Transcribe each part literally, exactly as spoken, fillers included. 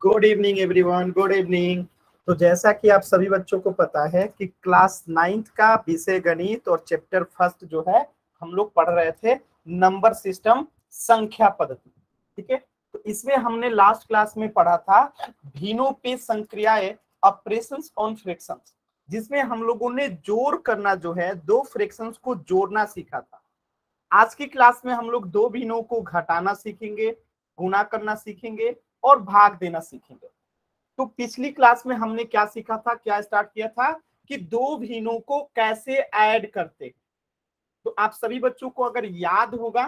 Good evening everyone, good evening. तो जैसा कि आप सभी बच्चों को पता है कि क्लास नाइन्थ का विषय गणित और चैप्टर फर्स्ट जो है हम लोग पढ़ रहे थे नंबर सिस्टम, संख्या पद्धति। ठीक है, तो इसमें हमने लास्ट क्लास में पढ़ा था भिन्नों पे संक्रियाएं, ऑपरेशंस ऑन फ्रैक्शंस, जिसमें हम लोगों ने जोड़ करना जो है दो फ्रैक्शंस को जोड़ना सीखा था। आज की क्लास में हम लोग दो भिन्नों को घटाना सीखेंगे, गुणा करना सीखेंगे और भाग देना सीखेंगे। तो पिछली क्लास में हमने क्या सीखा था, क्या स्टार्ट किया था कि दो भिन्नों को कैसे ऐड करते। तो आप सभी बच्चों को अगर याद होगा,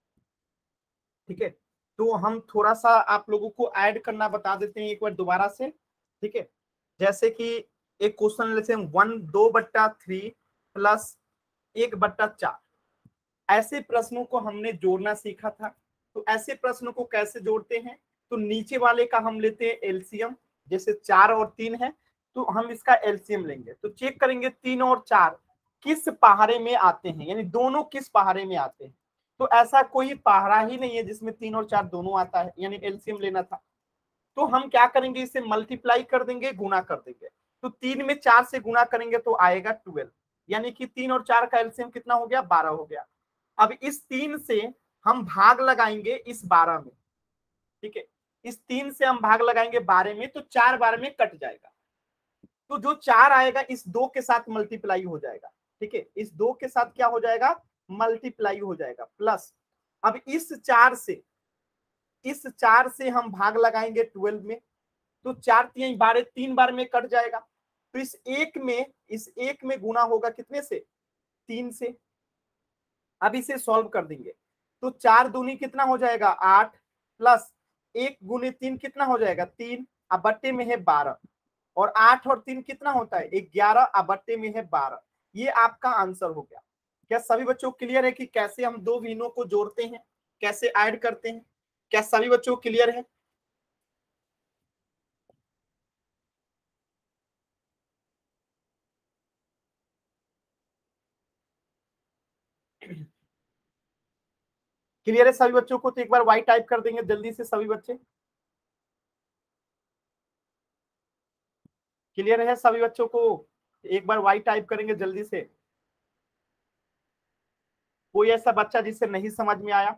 ठीक है, तो हम थोड़ा सा आप लोगों को ऐड करना बता देते हैं एक बार दोबारा से। ठीक है, जैसे कि एक क्वेश्चन लेते हैं, वन दो बट्टा थ्री प्लस एक बट्टा चार। ऐसे प्रश्नों को हमने जोड़ना सीखा था। तो ऐसे प्रश्नों को कैसे जोड़ते हैं, तो नीचे वाले का हम लेते हैं एलसीएम, जैसे चार और तीन है तो हम इसका एलसीएम लेंगे। तो चेक करेंगे तीन और चार किस पहाड़े में आते हैं, यानी दोनों किस पहाड़े में आते हैं। तो ऐसा कोई पहाड़ा ही नहीं है जिसमें तीन और चार दोनों आता है, यानी एलसीएम लेना था। तो हम क्या करेंगे, इसे मल्टीप्लाई कर देंगे, गुना कर देंगे। तो तीन में चार से गुना करेंगे तो आएगा ट्वेल्व, यानी कि तीन और चार का एलसीएम कितना हो गया, बारह हो गया। अब इस तीन से हम भाग लगाएंगे इस बारह में। ठीक है, इस तीन से हम भाग लगाएंगे बारह में, तो चार बारह में कट जाएगा। तो जो चार आएगा इस दो के साथ मल्टीप्लाई हो जाएगा। ठीक है, इस दो के साथ क्या हो जाएगा, मल्टीप्लाई हो जाएगा, प्लस अब इस चार से इस चार से हम भाग लगाएंगे ट्वेल्व में, तो चार तीन बारह, तीन बार में कट जाएगा। तो इस एक में इस एक में गुना होगा कितने से, तीन से। अब इसे सॉल्व कर देंगे तो चार दूनी कितना हो जाएगा, आठ, प्लस एक गुने तीन कितना हो जाएगा, तीन, अब बट्टे में है बारह, और आठ और तीन कितना होता है, ग्यारह, अब बट्टे में है बारह। ये आपका आंसर हो गया। क्या सभी बच्चों को क्लियर है कि कैसे हम दो भिन्नों को जोड़ते हैं, कैसे ऐड करते हैं? क्या सभी बच्चों को क्लियर है? क्लियर है सभी बच्चों को? तो एक बार वाई टाइप कर देंगे जल्दी से सभी बच्चे। क्लियर है सभी बच्चों को? एक बार वाई टाइप करेंगे जल्दी से। कोई ऐसा बच्चा जिससे नहीं समझ में आया?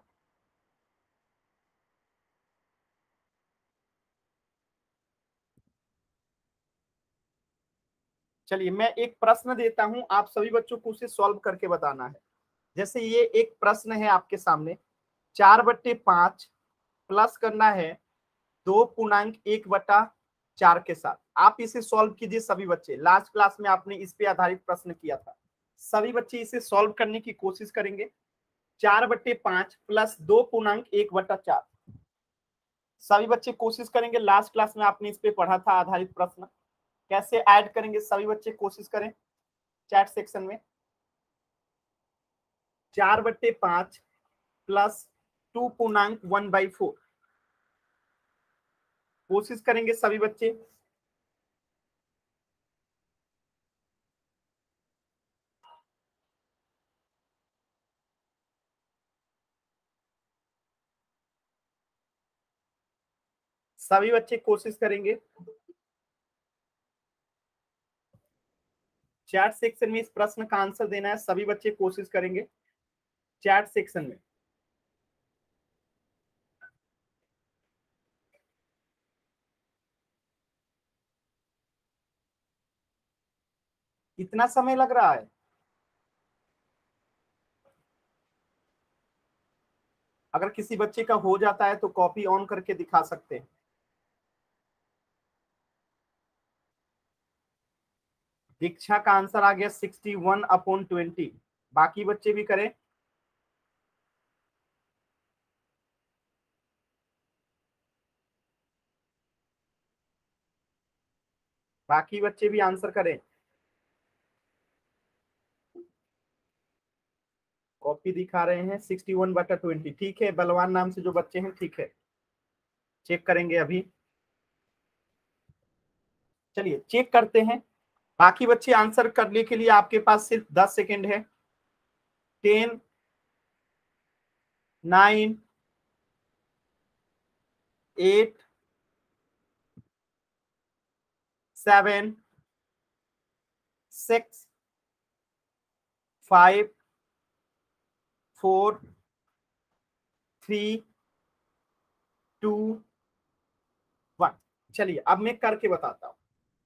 चलिए मैं एक प्रश्न देता हूं, आप सभी बच्चों को उसे सॉल्व करके बताना है। जैसे ये एक प्रश्न है आपके सामने, चार बट्टे पांच प्लस करना है दो पूर्णांक एक बटा चार के साथ। आप इसे सॉल्व कीजिए सभी बच्चे। लास्ट क्लास में आपने इस पे आधारित प्रश्न किया था। सभी बच्चे इसे सॉल्व करने की कोशिश करेंगे। चार बट्टे पांच प्लस दो पूर्णांक एक बटा चार, सभी बच्चे कोशिश करेंगे। लास्ट क्लास में आपने इस पे पढ़ा था आधारित प्रश्न, कैसे ऐड करेंगे सभी बच्चे कोशिश करें चैट सेक्शन में। चार बट्टे पांच प्लस टू पूर्णांक वन बाई फोर, कोशिश करेंगे सभी बच्चे। सभी बच्चे कोशिश करेंगे। चैट सेक्शन में इस प्रश्न का आंसर देना है, सभी बच्चे कोशिश करेंगे चैट सेक्शन में। कितना समय लग रहा है? अगर किसी बच्चे का हो जाता है तो कॉपी ऑन करके दिखा सकते हैं। दीक्षा का आंसर आ गया सिक्सटी वन अपॉन ट्वेंटी। बाकी बच्चे भी करें। बाकी बच्चे भी आंसर करें। कॉपी दिखा रहे हैं सिक्सटी वन बटा ट्वेंटी। ठीक है, बलवान नाम से जो बच्चे हैं, ठीक है, चेक करेंगे अभी। चलिए चेक करते हैं। बाकी बच्चे आंसर करने के लिए आपके पास सिर्फ दस सेकेंड है। Ten, nine, eight, seven, six, five, four, three, two, one. चलिए अब मैं करके बताता हूं।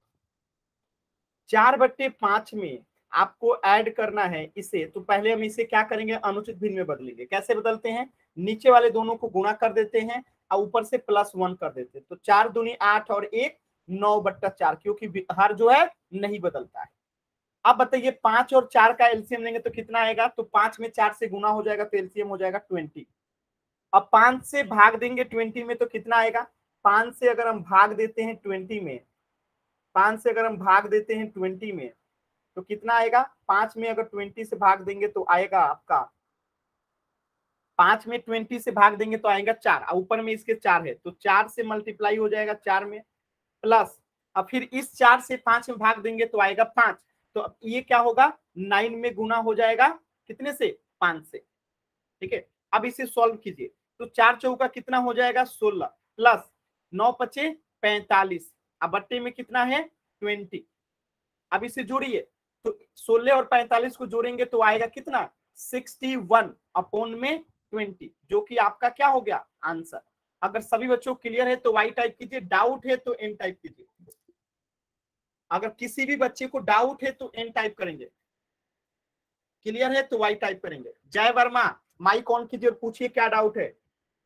चार बट्टे पांच में आपको ऐड करना है इसे, तो पहले हम इसे क्या करेंगे, अनुचित भिन्न में बदलेंगे। कैसे बदलते हैं, नीचे वाले दोनों को गुणा कर देते हैं और ऊपर से प्लस वन कर देते हैं। तो चार दूनी आठ और एक नौ बट्टा चार, क्योंकि हर जो है नहीं बदलता है। अब बताइए पांच और चार का एलसीएम लेंगे तो कितना आएगा, तो पांच में चार से गुना हो जाएगा तो एलसीएम हो जाएगा ट्वेंटी। अब पांच से भाग देंगे ट्वेंटी में तो कितना आएगा, पांच से अगर हम भाग देते हैं ट्वेंटी में, पांच से अगर हम भाग देते हैं ट्वेंटी में तो कितना आएगा, पांच में अगर ट्वेंटी से भाग देंगे तो आएगा आपका, पांच में ट्वेंटी से भाग देंगे तो आएगा चार, और ऊपर में इसके चार है तो चार से मल्टीप्लाई हो जाएगा चार में, प्लस अब फिर इस चार से पांच में भाग देंगे तो आएगा पांच। तो अब ये क्या होगा, नाइन में गुना हो जाएगा कितने से, पांच से। ठीक है, अब इसे सॉल्व कीजिए तो चार चौका कितना हो जाएगा, सोलह, प्लस नौ पचे पैंतालीस, अब बट्टे में कितना है, ट्वेंटी। अब इसे जोड़िए तो सोलह और पैंतालीस को जोड़ेंगे तो आएगा कितना, सिक्सटी वन अपॉन में ट्वेंटी, जो कि आपका क्या हो गया, आंसर। अगर सभी बच्चों क्लियर है तो वाई टाइप कीजिए, डाउट है तो एन टाइप कीजिए। अगर किसी भी बच्चे को डाउट है तो एन टाइप करेंगे, क्लियर है तो वाई टाइप करेंगे। जय वर्मा माइक ऑन कीजिए और पूछिए क्या डाउट है।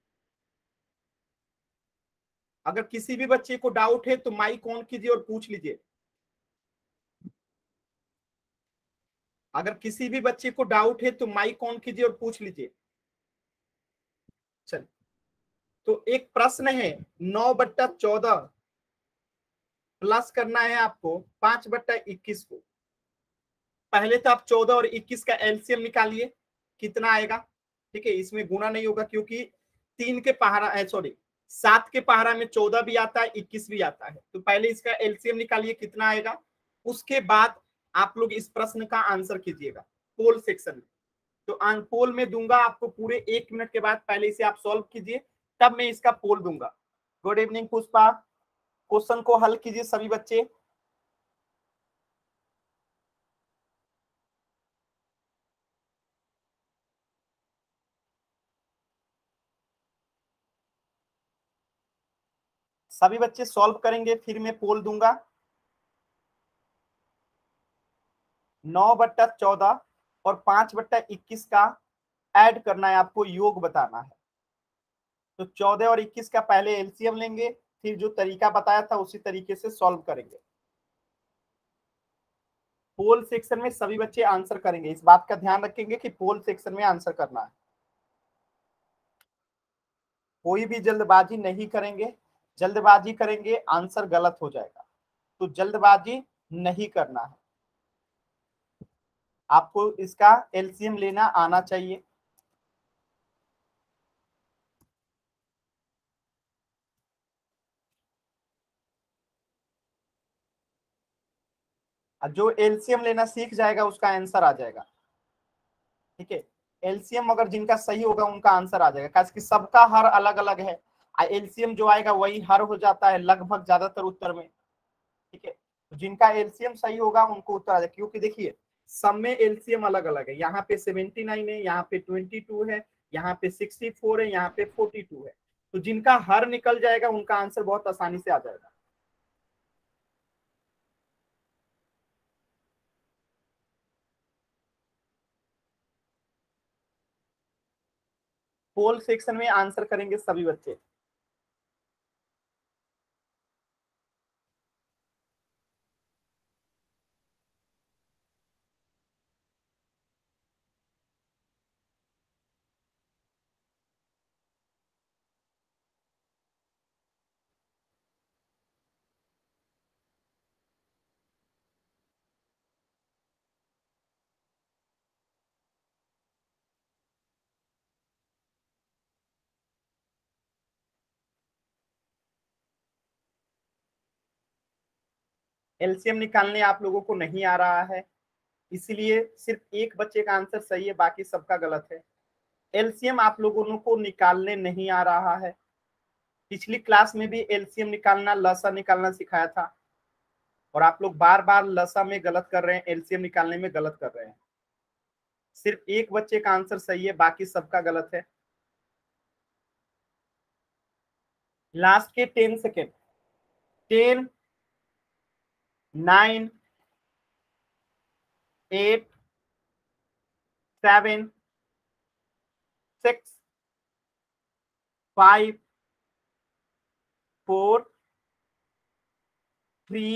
अगर किसी भी बच्चे को डाउट है तो माइक ऑन कीजिए और पूछ लीजिए। अगर किसी भी बच्चे को डाउट है तो माइक ऑन कीजिए और पूछ लीजिए। चल तो एक प्रश्न है, नौ बट्टा चौदह प्लस करना है आपको पांच बट्टा इक्कीस को। पहले तो आप चौदह और इक्कीस का एलसीएम निकालिए, कितना आएगा। ठीक है, इसमें गुना नहीं होगा क्योंकि तीन के पहाड़ा, सॉरी सात के पहाड़ा में चौदह भी आता है इक्कीस भी आता है। तो पहले इसका एलसीएम निकालिए कितना आएगा, उसके बाद आप लोग इस प्रश्न का आंसर कीजिएगा पोल सेक्शन में। तो पोल में दूंगा आपको पूरे एक मिनट के बाद, पहले इसे आप सॉल्व कीजिए तब मैं इसका पोल दूंगा। गुड इवनिंग पुष्पा, क्वेश्चन को हल कीजिए सभी बच्चे। सभी बच्चे सॉल्व करेंगे फिर मैं पोल दूंगा। नौ बट्टा चौदह और पांच बट्टा इक्कीस का ऐड करना है आपको, योग बताना है। तो चौदह और इक्कीस का पहले एलसीएम लेंगे, फिर जो तरीका बताया था उसी तरीके से सॉल्व करेंगे। पोल सेक्शन में सभी बच्चे आंसर करेंगे, इस बात का ध्यान रखेंगे कि पोल सेक्शन में आंसर करना है, कोई भी जल्दबाजी नहीं करेंगे। जल्दबाजी करेंगे आंसर गलत हो जाएगा, तो जल्दबाजी नहीं करना है। आपको इसका एलसीएम लेना आना चाहिए। जो एलसीएम लेना सीख जाएगा उसका आंसर आ जाएगा। ठीक है, एलसीएम अगर जिनका सही होगा उनका आंसर आ जाएगा, कि सबका हर अलग अलग है। एलसीएम जो आएगा वही हर हो जाता है लगभग ज्यादातर उत्तर में। ठीक है, तो जिनका एलसीएम सही होगा उनको उत्तर आ जाएगा, क्योंकि देखिए सब में एलसीएम अलग अलग है। यहाँ पे सेवेंटी नाइन है, यहाँ पे ट्वेंटी टू है, यहाँ पे सिक्सटी फोर है, यहाँ पे फोर्टी टू है। तो जिनका हर निकल जाएगा उनका आंसर बहुत आसानी से आ जाएगा। पोल सेक्शन में आंसर करेंगे सभी बच्चे। एलसीएम निकालने आप लोगों को नहीं आ रहा है, इसलिए सिर्फ एक बच्चे का आंसर सही है, बाकी सबका गलत है। एलसीएम आप लोगों को निकालने नहीं आ रहा है। पिछली क्लास में भी एलसीएम निकालना, लसा निकालना सिखाया था। और आप लोग बार बार लसा में गलत कर रहे हैं, एलसीएम निकालने में गलत कर रहे हैं। सिर्फ एक बच्चे का आंसर सही है, बाकी सबका गलत है। लास्ट के ten second. Ten, nine, eight, seven, six, five, four, three,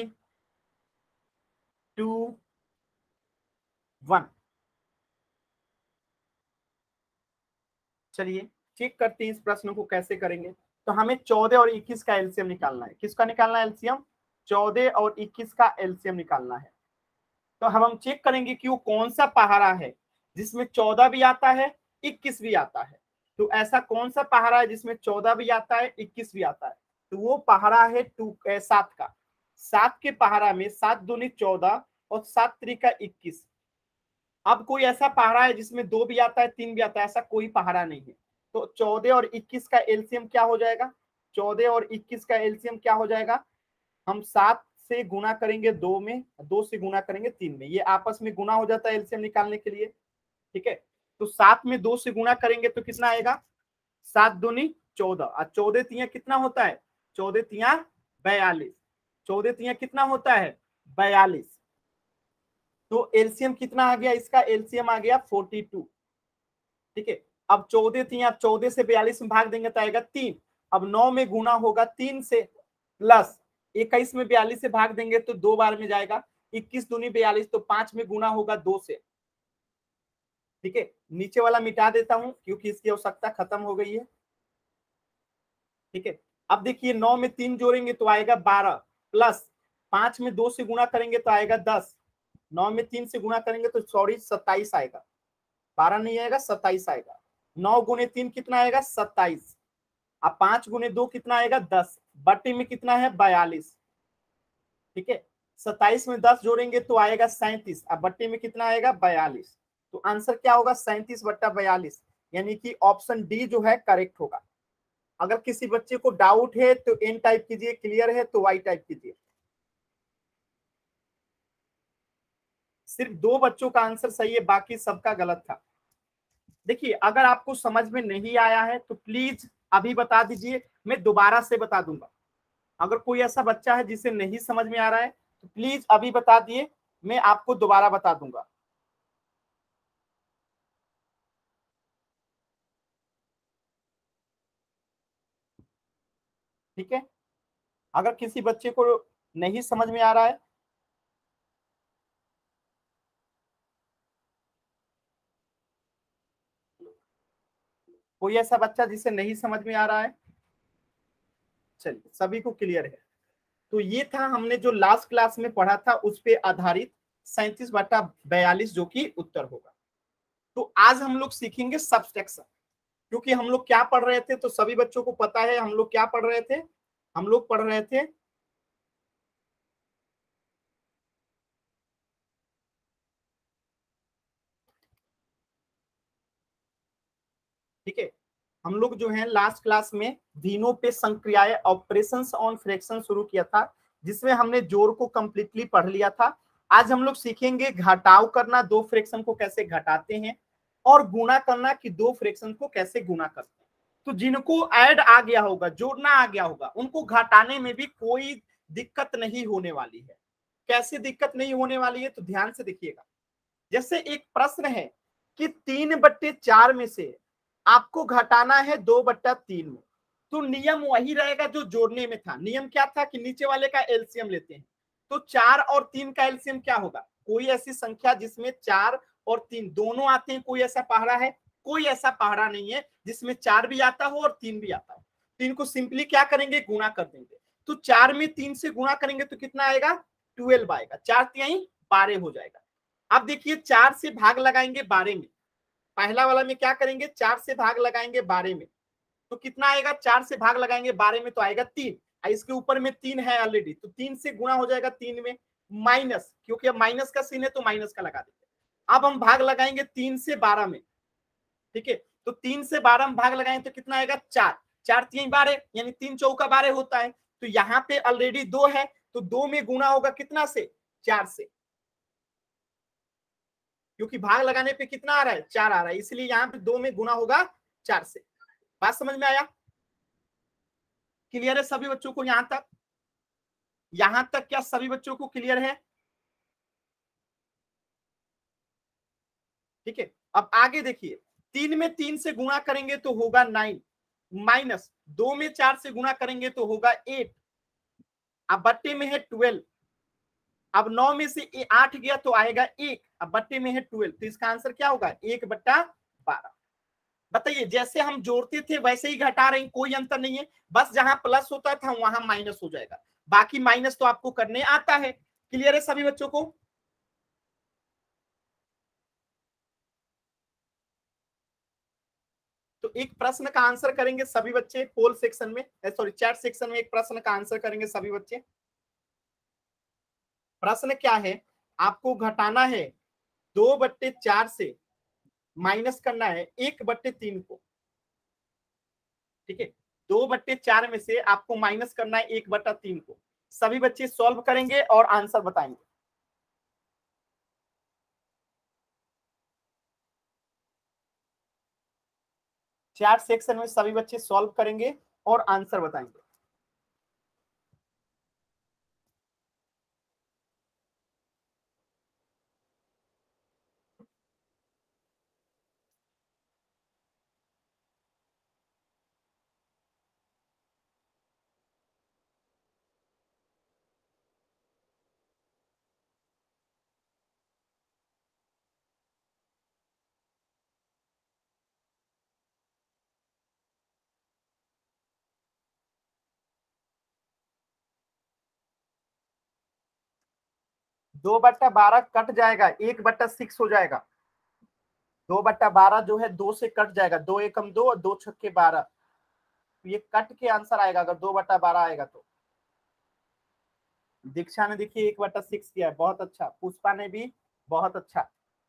two, one. चलिए चेक करते हैं इस प्रश्न को कैसे करेंगे। तो हमें चौदह और इक्कीस का एलसीएम निकालना है। किसका निकालना है एलसीएम? चौदह और इक्कीस का एलसीएम निकालना है। तो हम हम चेक करेंगे कि वो कौन सा पहाड़ा है जिसमें चौदह भी आता है, इक्कीस भी आता है। तो ऐसा कौन सा पहाड़ा है जिसमें चौदह भी आता है, इक्कीस भी आता है? तो वो पहाड़ा है टू सात का। सात के पहाड़ा में सात दूनी चौदह और सात त्रिका इक्कीस। अब कोई ऐसा पहाड़ा है जिसमें दो भी आता है, तीन भी आता है? ऐसा कोई पहाड़ा नहीं है। तो चौदह और इक्कीस का एलसीएम क्या हो जाएगा? चौदह और इक्कीस का एलसीएम क्या हो जाएगा? हम सात से गुना करेंगे दो में, दो से गुना करेंगे तीन में, ये आपस में गुना हो जाता है एलसीएम निकालने के लिए। ठीक है, तो सात में दो से गुना करेंगे तो कितना आएगा? सात दूनी चौदह, और चौदह तिया कितना होता है? चौदह तिया बयालीस। चौदह तिया कितना होता है? बयालीस। तो एलसीएम कितना आ गया इसका? एलसीएम आ गया फोर्टी टू। ठीक है, अब चौदह तिया चौदह से बयालीस में भाग देंगे तो आएगा तीन। अब नौ में गुना होगा तीन से, प्लस इक्कीस में बयालीस से भाग देंगे तो दो बार में जाएगा। इक्कीस दूनी बयालीस, तो पांच में गुना होगा दो से। ठीक है, नीचे वाला मिटा देता हूं क्योंकि इसकी आवश्यकता खत्म हो गई है। ठीक है, अब देखिए नौ में तीन जोड़ेंगे तो आएगा बारह, प्लस पांच में दो से गुना करेंगे तो आएगा दस। नौ में तीन से गुना करेंगे तो सॉरी सत्ताईस आएगा, बारह नहीं आएगा, सत्ताईस आएगा। नौ गुने तीन कितना आएगा? सत्ताईस। अब पांच गुने दो कितना आएगा? दस। बट्टे में कितना है? बयालीस। ठीक है, सत्ताईस में दस जोड़ेंगे तो आएगा सैंतीस। अब बट्टे में कितना आएगा? बयालीस। तो आंसर क्या होगा? सैंतीस बट्टा बयालीस, यानी कि ऑप्शन डी जो है करेक्ट होगा। अगर किसी बच्चे को डाउट है तो एन टाइप कीजिए, क्लियर है तो वाई टाइप कीजिए। सिर्फ दो बच्चों का आंसर सही है, बाकी सबका गलत था। देखिए अगर आपको समझ में नहीं आया है तो प्लीज अभी बता दीजिए, मैं दोबारा से बता दूंगा। अगर कोई ऐसा बच्चा है जिसे नहीं समझ में आ रहा है तो प्लीज अभी बता दिए, मैं आपको दोबारा बता दूंगा। ठीक है, अगर किसी बच्चे को नहीं समझ में आ रहा है, कोई ऐसा बच्चा जिसे नहीं समझ में आ रहा है, चलिए सभी को क्लियर है। तो ये था हमने जो लास्ट क्लास में पढ़ा था उस पे आधारित सैंतीस बटा बयालीस जो कि उत्तर होगा। तो आज हम लोग सीखेंगे सब्सट्रैक्शन। क्योंकि हम लोग क्या पढ़ रहे थे, तो सभी बच्चों को पता है हम लोग क्या पढ़ रहे थे। हम लोग पढ़ रहे थे ठीक है, हम लोग जो है लास्ट क्लास में दिनों पे संक्रियाएं ऑपरेशंस ऑन फ्रैक्शन शुरू किया था, जिसमें हमने जोड़ को कंप्लीटली पढ़ लिया था। आज हम लोग सीखेंगे घटाव करना, दो फ्रैक्शन को कैसे घटाते हैं, और गुणा करना कि दो फ्रैक्शन को कैसे गुणा करते हैं। तो जिनको ऐड आ गया होगा, जोड़ना आ गया होगा, उनको घटाने में भी कोई दिक्कत नहीं होने वाली है। कैसे दिक्कत नहीं होने वाली है? तो ध्यान से देखिएगा। जैसे एक प्रश्न है कि तीन बट्टे चार में से आपको घटाना है दो बट्टा तीन में, तो नियम वही रहेगा जो जोड़ने में था। नियम क्या था कि नीचे वाले का एलसीएम लेते हैं। तो चार और तीन का एलसीएम क्या होगा? कोई ऐसी संख्या जिसमें चार और तीन दोनों आते हैं, कोई ऐसा पहाड़ा है? कोई ऐसा पहाड़ा नहीं है जिसमें चार भी आता हो और तीन भी आता हो। तो इनको सिंपली क्या करेंगे? गुणा कर देंगे। तो चार में तीन से गुणा करेंगे तो कितना आएगा? ट्वेल्व आएगा। चार तिहाई बारह हो जाएगा। अब देखिए चार से भाग लगाएंगे बारह में, पहला वाला में क्या करेंगे? चार से भाग लगाएंगे बारह में, तो कितना आएगा? चार से भाग लगाएंगे बारह में तो आएगा तीन। इसके ऊपर में तीन है ऑलरेडी, तो तीन से गुणा हो जाएगा तीन में, माइनस, क्योंकि अब माइनस का सीन है तो माइनस का लगा देंगे। अब हम भाग लगाएंगे तीन से बारह में। ठीक है, तो तीन से बारह में भाग लगाएंगे तो कितना आएगा? चार। चार तीन बारह, यानी तीन चौका बारह होता है। तो यहाँ पे ऑलरेडी दो है तो दो में गुना होगा कितना से, चार से, क्योंकि भाग लगाने पे कितना आ रहा है, चार आ रहा है, इसलिए यहाँ पे दो में गुना होगा चार से। बात समझ में आया? क्लियर है सभी बच्चों को यहां तक? यहां तक क्या सभी बच्चों को क्लियर है? ठीक है, अब आगे देखिए, तीन में तीन से गुणा करेंगे तो होगा नाइन, माइनस दो में चार से गुणा करेंगे तो होगा एट, अब बट्टे में है ट्वेल्व, अब नौ में से ए- आठ गया तो आएगा एक, अब बट्टे में है ट्वेल्व, तो इसका आंसर क्या होगा, एक बट्टा बारह। बताइए, जैसे हम जोड़ते थे वैसे ही घटा रहे हैं, कोई अंतर नहीं है, बस जहां प्लस होता था वहां माइनस हो जाएगा, बाकी माइनस तो आपको करने आता है। क्लियर है सभी बच्चों को? तो एक प्रश्न का आंसर करेंगे सभी बच्चे पोल सेक्शन में, सॉरी चैट सेक्शन में, एक प्रश्न का आंसर करेंगे सभी बच्चे। प्रश्न क्या है, आपको घटाना है दो बट्टे चार से, माइनस करना है एक बट्टे तीन को। ठीक है, दो बट्टे चार में से आपको माइनस करना है एक बट्टा तीन को। सभी बच्चे सॉल्व करेंगे और आंसर बताएंगे। चैट सेक्शन में सभी बच्चे सॉल्व करेंगे और आंसर बताएंगे। दो बट्टा बारह कट जाएगा, एक बट्टा सिक्स हो जाएगा। दो बट्टा बारह जो है दो से कट जाएगा, दो एकम दो और दो छक्के बारह, तो ये कट के आंसर आएगा अगर दो बट्टा बारह आएगा तो। दीक्षा ने देखिए एक बट्टा सिक्स किया है, बहुत अच्छा। पुष्पा ने भी बहुत अच्छा।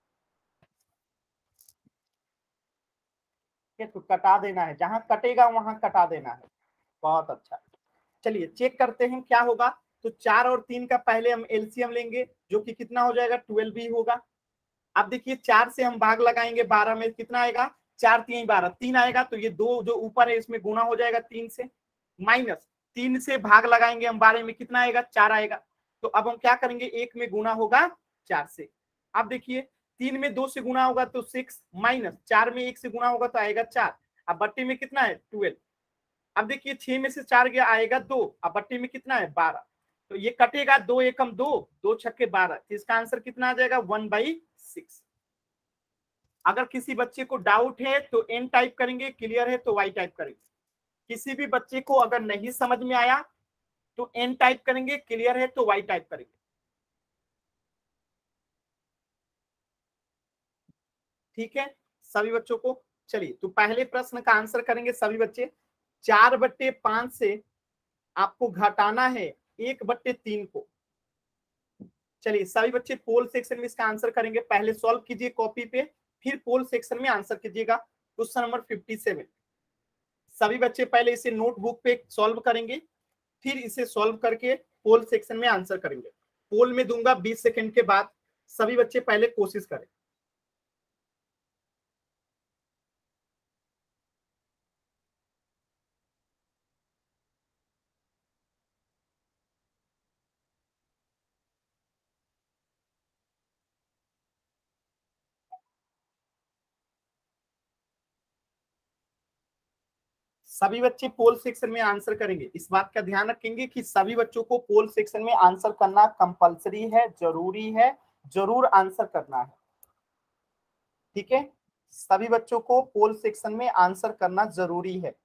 ये तो कटा देना है, जहां कटेगा वहां कटा देना है, बहुत अच्छा। चलिए चेक करते हैं क्या होगा। तो चार और तीन का पहले हम एलसीएम लेंगे, जो कि कितना हो जाएगा, ट्वेल्व ही होगा। अब देखिए चार से हम भाग लगाएंगे, बारह में कितना आएगा, चार तीन बारह, तीन आएगा, तो ये दो जो ऊपर है इसमें गुना हो जाएगा तीन से, माइनस तीन से भाग लगाएंगे हम बारह में, कितना आएगा, चार आएगा। तो अब हम क्या करेंगे, एक में गुना होगा चार से। अब देखिए तीन में दो से गुना होगा तो सिक्स, माइनस चार में एक से गुना होगा तो आएगा चार, अब बट्टे में कितना है, ट्वेल्व। अब देखिए छह में से चार गया, आएगा दो, अब बट्टे में कितना है, बारह। तो ये कटेगा, दो एकम दो, दो छक्के बारह, तो इसका आंसर कितना आ जाएगा, वन बाई सिक्स। अगर किसी बच्चे को डाउट है तो एन टाइप करेंगे, क्लियर है तो वाई टाइप करेंगे। किसी भी बच्चे को अगर नहीं समझ में आया तो एन टाइप करेंगे, क्लियर है तो वाई टाइप करेंगे। ठीक है सभी बच्चों को? चलिए तो पहले प्रश्न का आंसर करेंगे सभी बच्चे। चार बट्टे पांच से आपको घटाना है एक बट्टे तीन को। चलिए सभी बच्चे पोल सेक्शन में इसका आंसर करेंगे, पहले सॉल्व कीजिए कॉपी पे, फिर पोल सेक्शन में आंसर कीजिएगा। क्वेश्चन नंबर फिफ्टी सेवन, सभी बच्चे पहले इसे नोटबुक पे सॉल्व करेंगे, फिर इसे सॉल्व करके पोल सेक्शन में आंसर करेंगे। पोल में दूंगा बीस सेकंड के बाद, सभी बच्चे पहले कोशिश करें। सभी बच्चे पोल सेक्शन में आंसर करेंगे, इस बात का ध्यान रखेंगे कि सभी बच्चों को पोल सेक्शन में आंसर करना कंपलसरी है, जरूरी है, जरूर आंसर करना है। ठीक है, सभी बच्चों को पोल सेक्शन में आंसर करना जरूरी है।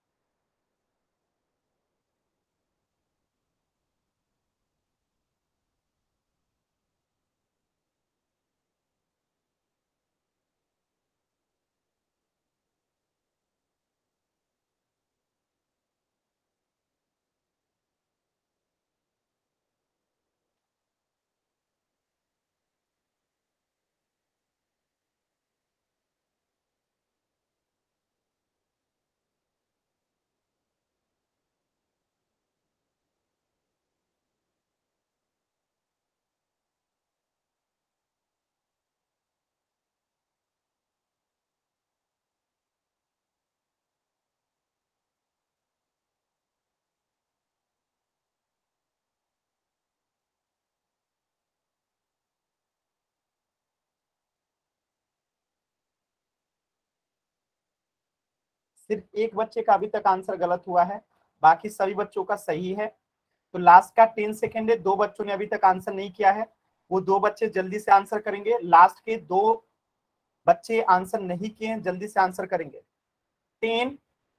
सिर्फ एक बच्चे का अभी तक आंसर गलत हुआ है, बाकी सभी बच्चों का सही है। तो लास्ट का टेन सेकेंड है, दो बच्चों ने अभी तक आंसर नहीं किया है, वो दो बच्चे जल्दी से आंसर करेंगे। लास्ट के दो बच्चे आंसर नहीं किए हैं, जल्दी से आंसर करेंगे। Ten,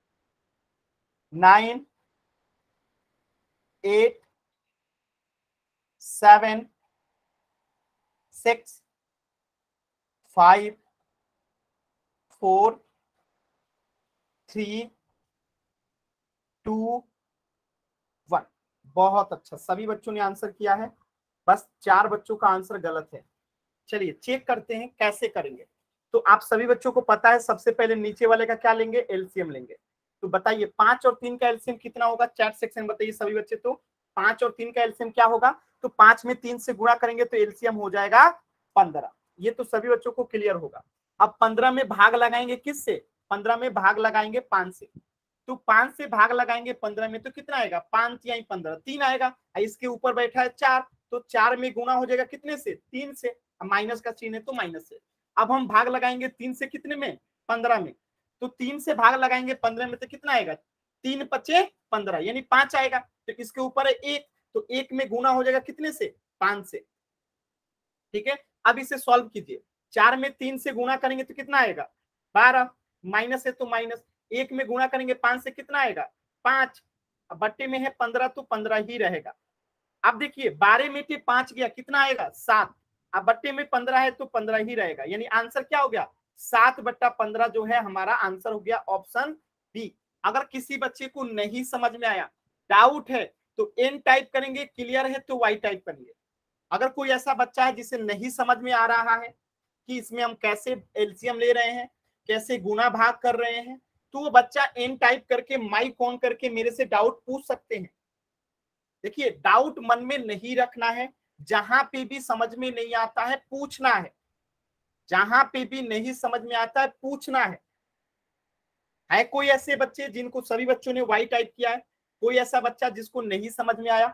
nine, eight, seven, six, five, four, three, two, one. बहुत अच्छा, सभी बच्चों ने आंसर किया है, बस चार बच्चों का आंसर गलत है। चलिए चेक करते हैं कैसे करेंगे। तो आप सभी बच्चों को पता है, सबसे पहले नीचे वाले का क्या लेंगे, एलसीएम लेंगे। तो बताइए पांच और तीन का एलसीएम कितना होगा, चैट सेक्शन बताइए सभी बच्चे। तो पांच और तीन का एलसीएम क्या होगा, तो पांच में तीन से गुणा करेंगे तो एलसीएम हो जाएगा पंद्रह। ये तो सभी बच्चों को क्लियर होगा। अब पंद्रह में भाग लगाएंगे किससे, पंद्रह में भाग लगाएंगे पांच से। तो पांच से भाग लगाएंगे पंद्रह में तो कितना आएगा, पांच या पंद्रह, तीन आएगा। इसके ऊपर बैठा है चार, तो चार में गुणा हो जाएगा कितने से, तीन से। माइनस का चिन्ह है तो माइनस से। अब हम भाग लगाएंगे तीन से कितने में, पंद्रह में। तो तीन से भाग लगाएंगे पंद्रह में तो कितना आएगा, तीन पचे पंद्रह, यानी पांच आएगा। तो इसके ऊपर है एक, तो एक में गुणा हो जाएगा कितने से, पांच से। ठीक है, अब इसे सॉल्व कीजिए। चार में तीन से गुणा करेंगे तो कितना आएगा, बारह। माइनस है तो माइनस, एक में गुणा करेंगे पांच से कितना आएगा, पांच। बट्टे में है पंद्रह तो पंद्रह ही रहेगा। अब देखिए बारह में से पांच गया कितना आएगा, सात। अब बट्टे में पंद्रह है तो पंद्रह ही रहेगा, यानी आंसर क्या हो गया, सात बट्टा पंद्रह जो है हमारा आंसर हो गया ऑप्शन बी। अगर किसी बच्चे को नहीं समझ में आया, डाउट है, तो एन टाइप करेंगे, क्लियर है तो वाई टाइप करेंगे। अगर कोई ऐसा बच्चा है जिसे नहीं समझ में आ रहा है कि इसमें हम कैसे एलसीएम ले रहे हैं, कैसे गुना भाग कर रहे हैं, तो वो बच्चा एन टाइप करके माइक ऑन करके मेरे से डाउट पूछ सकते हैं। देखिए डाउट मन में नहीं रखना है, जहां पे भी समझ में नहीं आता है पूछना है, जहां पे भी नहीं समझ में आता है पूछना है। है कोई ऐसे बच्चे जिनको सभी बच्चों ने वाई टाइप किया है, कोई ऐसा बच्चा जिसको नहीं समझ में आया?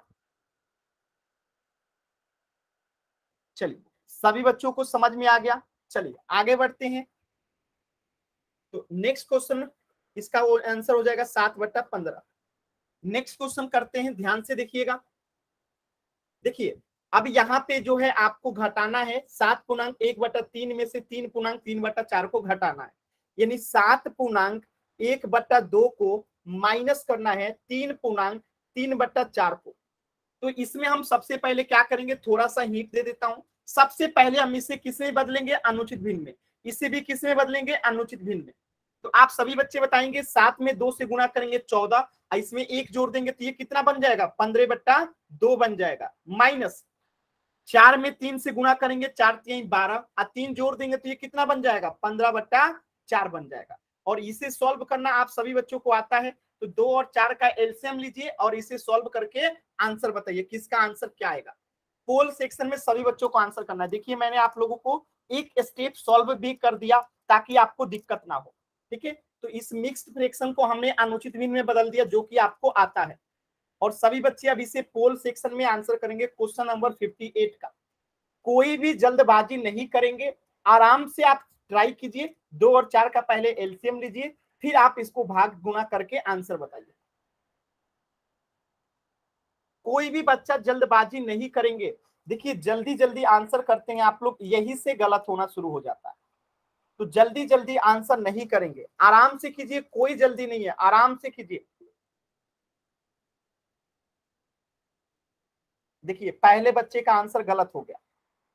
चलिए सभी बच्चों को समझ में आ गया, चलिए आगे बढ़ते हैं। तो नेक्स्ट क्वेश्चन, इसका वो आंसर हो जाएगा सात बट्टा पंद्रह। नेक्स्ट क्वेश्चन करते हैं, ध्यान से देखिएगा। देखिए अब यहाँ पे जो है आपको घटाना है, सात पूर्णांक एक बटा तीन में से तीन पूर्णांक तीन बटा चार को घटाना है, यानी सात पूर्णांक एक बटा दो को माइनस करना है तीन पूर्णांक तीन बटा चार को। तो इसमें हम सबसे पहले क्या करेंगे, थोड़ा सा हिंट दे देता हूं। सबसे पहले हम इसे किसमें बदलेंगे, अनुचित भिन्न में। इसे भी किसमें बदलेंगे, अनुचित भिन्न में। तो आप सभी बच्चे बताएंगे, सात में दो से गुणा करेंगे चौदह, इसमें एक जोड़ देंगे तो ये कितना बन जाएगा, पंद्रह बट्टा दो बन जाएगा। माइनस चार में तीन से गुणा करेंगे, चार तीन बारह, और तीन जोड़ देंगे तो ये कितना बन जाएगा, पंद्रह बट्टा चार बन जाएगा। और इसे सॉल्व करना आप सभी बच्चों को आता है, तो दो और चार का एलसीएम लीजिए और इसे सॉल्व करके आंसर बताइए किसका आंसर क्या आएगा। पोल सेक्शन में सभी बच्चों को आंसर करना है। देखिए मैंने आप लोगों को एक स्टेप सॉल्व भी कर दिया ताकि आपको दिक्कत ना हो। ठीक है, तो इस मिक्स्ड फ्रैक्शन को हमने अनुचित भिन्न में बदल दिया जो कि आपको आता है। और सभी बच्चे अब इसे पोल सेक्शन में आंसर करेंगे क्वेश्चन नंबर अट्ठावन का। कोई भी जल्दबाजी नहीं करेंगे, आराम से आप ट्राई कीजिए। दो और चार का पहले एलसीएम लीजिए, फिर आप इसको भाग गुणा करके आंसर बताइए। कोई भी बच्चा जल्दबाजी नहीं करेंगे। देखिए जल्दी जल्दी आंसर करते हैं आप लोग, यही से गलत होना शुरू हो जाता है। तो जल्दी जल्दी आंसर नहीं करेंगे, आराम से कीजिए, कोई जल्दी नहीं है, आराम से कीजिए। देखिए पहले बच्चे का आंसर गलत हो गया,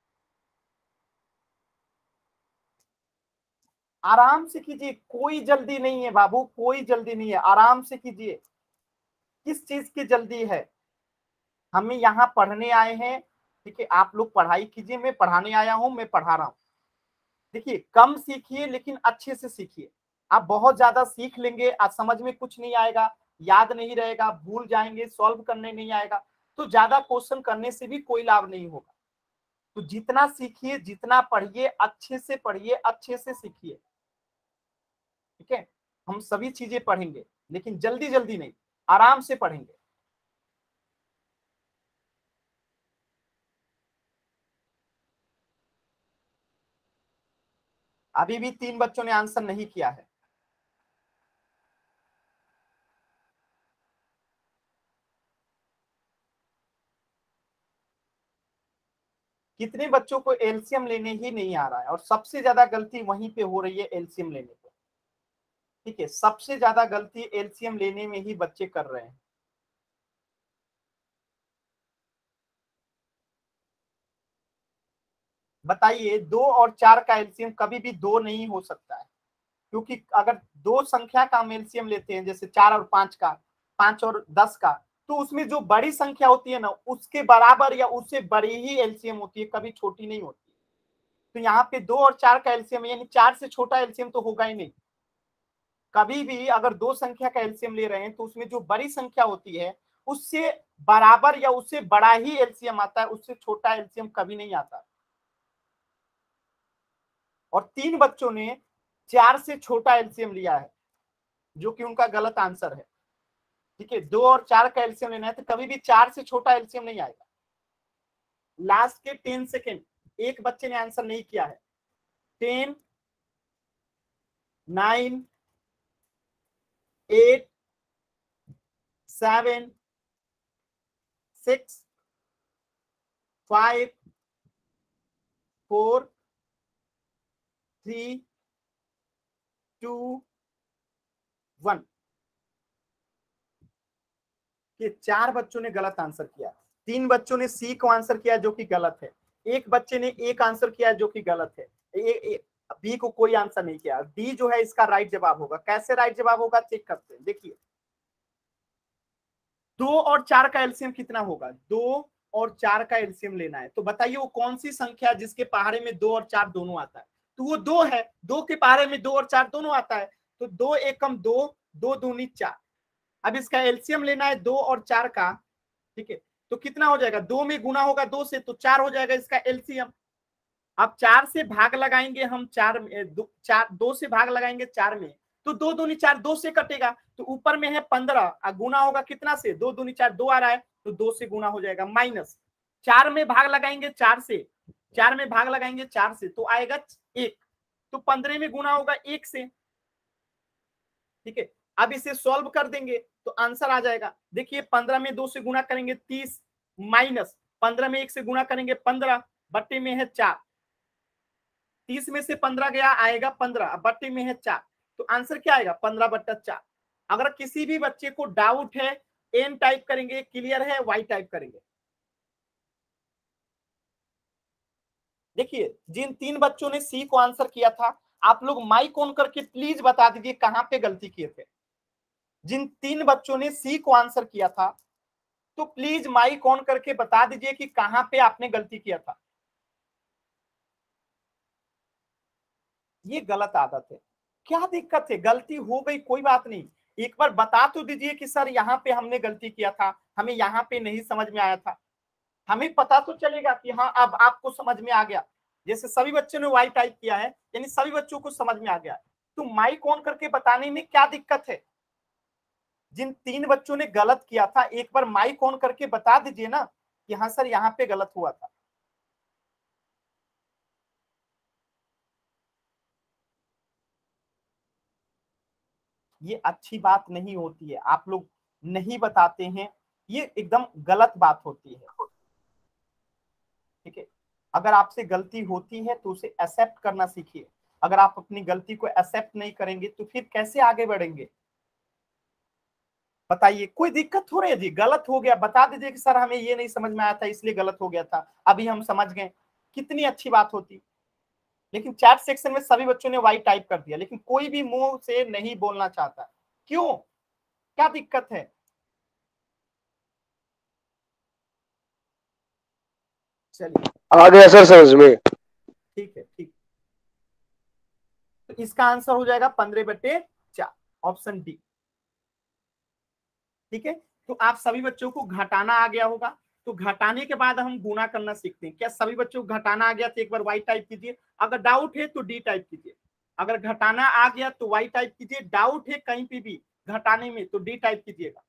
आराम से कीजिए, कोई जल्दी नहीं है बाबू, कोई जल्दी नहीं है, आराम से कीजिए। किस चीज की जल्दी है, हमें यहाँ पढ़ने आए हैं। ठीक है, आप लोग पढ़ाई कीजिए, मैं पढ़ाने आया हूं, मैं पढ़ा रहा हूं। देखिए कम सीखिए लेकिन अच्छे से सीखिए। आप बहुत ज्यादा सीख लेंगे, आज समझ में कुछ नहीं आएगा, याद नहीं रहेगा, भूल जाएंगे, सॉल्व करने नहीं आएगा, तो ज्यादा क्वेश्चन करने से भी कोई लाभ नहीं होगा। तो जितना सीखिए, जितना पढ़िए, अच्छे से पढ़िए, अच्छे से सीखिए। ठीक है, हम सभी चीजें पढ़ेंगे लेकिन जल्दी जल्दी नहीं, आराम से पढ़ेंगे। अभी भी तीन बच्चों ने आंसर नहीं किया है। कितने बच्चों को एलसीएम लेने ही नहीं आ रहा है, और सबसे ज्यादा गलती वहीं पे हो रही है एलसीएम लेने पे। ठीक है, सबसे ज्यादा गलती एलसीएम लेने में ही बच्चे कर रहे हैं। बताइए, दो और चार का एलसीएम कभी भी दो नहीं हो सकता है, क्योंकि अगर दो संख्या का हम एलसीएम लेते हैं, जैसे चार और पांच का, पांच और दस का, तो उसमें जो बड़ी संख्या होती है ना, उसके बराबर या उससे बड़ी ही एलसीएम होती है, कभी छोटी नहीं होती। तो यहाँ पे दो और चार का एलसीएम, यानी चार से छोटा एलसीएम तो होगा ही नहीं। कभी भी अगर दो संख्या का एलसीएम ले रहे हैं तो उसमें जो बड़ी संख्या होती है उससे बराबर या उससे बड़ा ही एलसीएम आता है, उससे छोटा एलसीएम कभी नहीं आता। और तीन बच्चों ने चार से छोटा एलसीएम लिया है, जो कि उनका गलत आंसर है। ठीक है, दो और चार का एलसीएम लेना है तो कभी भी चार से छोटा एलसीएम नहीं आएगा। लास्ट के टेन सेकेंड, एक बच्चे ने आंसर नहीं किया है। Ten, nine, eight, seven, six, five, four, three, two, one. ये चार बच्चों ने गलत आंसर किया। तीन बच्चों ने सी को आंसर किया जो कि गलत है। एक बच्चे ने एक आंसर किया जो कि गलत है। ए, ए, बी को कोई आंसर नहीं किया। डी जो है इसका राइट जवाब होगा। कैसे राइट जवाब होगा चेक करते हैं, देखिए। दो और चार का एलसीएम कितना होगा? दो और चार का एलसीएम लेना है, तो बताइए वो कौन सी संख्या है जिसके पहाड़े में दो और चार दोनों आता है? तो वो दो है। दो के पहाड़े में दो और चार दोनों आता है, तो दो एकम दो, दो दूनी चार। अब इसका एलसीएम लेना है दो और चार का। ठीक है, तो कितना हो जाएगा? दो में गुना होगा दो से, तो चार हो जाएगा इसका एलसीएम। अब चार से भाग लगाएंगे हम, चार में दो, चार दो से भाग लगाएंगे चार में, तो दो दूनी चार, दो से कटेगा, तो ऊपर में है पंद्रह, गुना होगा कितना से? दो दूनी चार, दो आ रहा है, तो दो से गुना हो जाएगा, माइनस चार में भाग लगाएंगे चार से, चार में भाग लगाएंगे चार से, तो आएगा एक, तो पंद्रह में गुना होगा एक से। ठीक है, अब इसे सॉल्व कर देंगे तो आंसर आ जाएगा। देखिए, पंद्रह में दो से गुना करेंगे तीस, माइनस पंद्रह में एक से गुना करेंगे पंद्रह, बट्टे में है चार, तीस में से पंद्रह गया, आएगा पंद्रह, बट्टे में है चार, तो आंसर क्या आएगा? पंद्रह बट्टा चार। अगर किसी भी बच्चे को डाउट है, एन टाइप करेंगे, क्लियर है वाई टाइप करेंगे। देखिए, जिन तीन बच्चों ने सी को आंसर किया था, आप लोग माइक ऑन करके प्लीज बता दीजिए कहां पे गलती किए थे। जिन तीन बच्चों ने सी को आंसर किया था, तो प्लीज माइक ऑन करके बता दीजिए कि कहां पे आपने गलती किया था। ये गलत आदत है। क्या दिक्कत है? गलती हो गई, कोई बात नहीं, एक बार बता तो दीजिए कि सर यहाँ पे हमने गलती किया था, हमें यहाँ पे नहीं समझ में आया था। हमें पता तो चलेगा कि हाँ अब आपको समझ में आ गया। जैसे सभी बच्चों ने वाई टाइप किया है, यानी सभी बच्चों को समझ में आ गया। तो माइक ऑन करके बताने में क्या दिक्कत है? जिन तीन बच्चों ने गलत किया था, एक बार माइक ऑन करके बता दीजिए ना कि हाँ सर यहाँ पे गलत हुआ था। ये अच्छी बात नहीं होती है, आप लोग नहीं बताते हैं, ये एकदम गलत बात होती है। ठीक है, अगर आपसे गलती होती है तो उसे एक्सेप्ट करना सीखिए। अगर आप अपनी गलती को एक्सेप्ट नहीं करेंगे तो फिर कैसे आगे बढ़ेंगे? बताइए, कोई दिक्कत हो रही है? जी गलत हो गया, बता दीजिए कि सर हमें ये नहीं समझ में आया था इसलिए गलत हो गया था, अभी हम समझ गए, कितनी अच्छी बात होती। लेकिन चैट सेक्शन में सभी बच्चों ने वाई टाइप कर दिया, लेकिन कोई भी मुंह से नहीं बोलना चाहता। क्यों? क्या दिक्कत है? चलिए, आ गया सर समझ में। ठीक है, ठीक। तो इसका आंसर हो जाएगा पंद्रह बटे चार, ऑप्शन डी। ठीक है, तो आप सभी बच्चों को घटाना आ गया होगा, तो घटाने के बाद हम गुना करना सीखते हैं। क्या सभी बच्चों को घटाना आ गया? तो एक बार वाई टाइप कीजिए, अगर डाउट है तो डी टाइप कीजिए। अगर घटाना आ गया तो वाई टाइप कीजिए, डाउट है कहीं पे भी घटाने में तो डी टाइप कीजिएगा।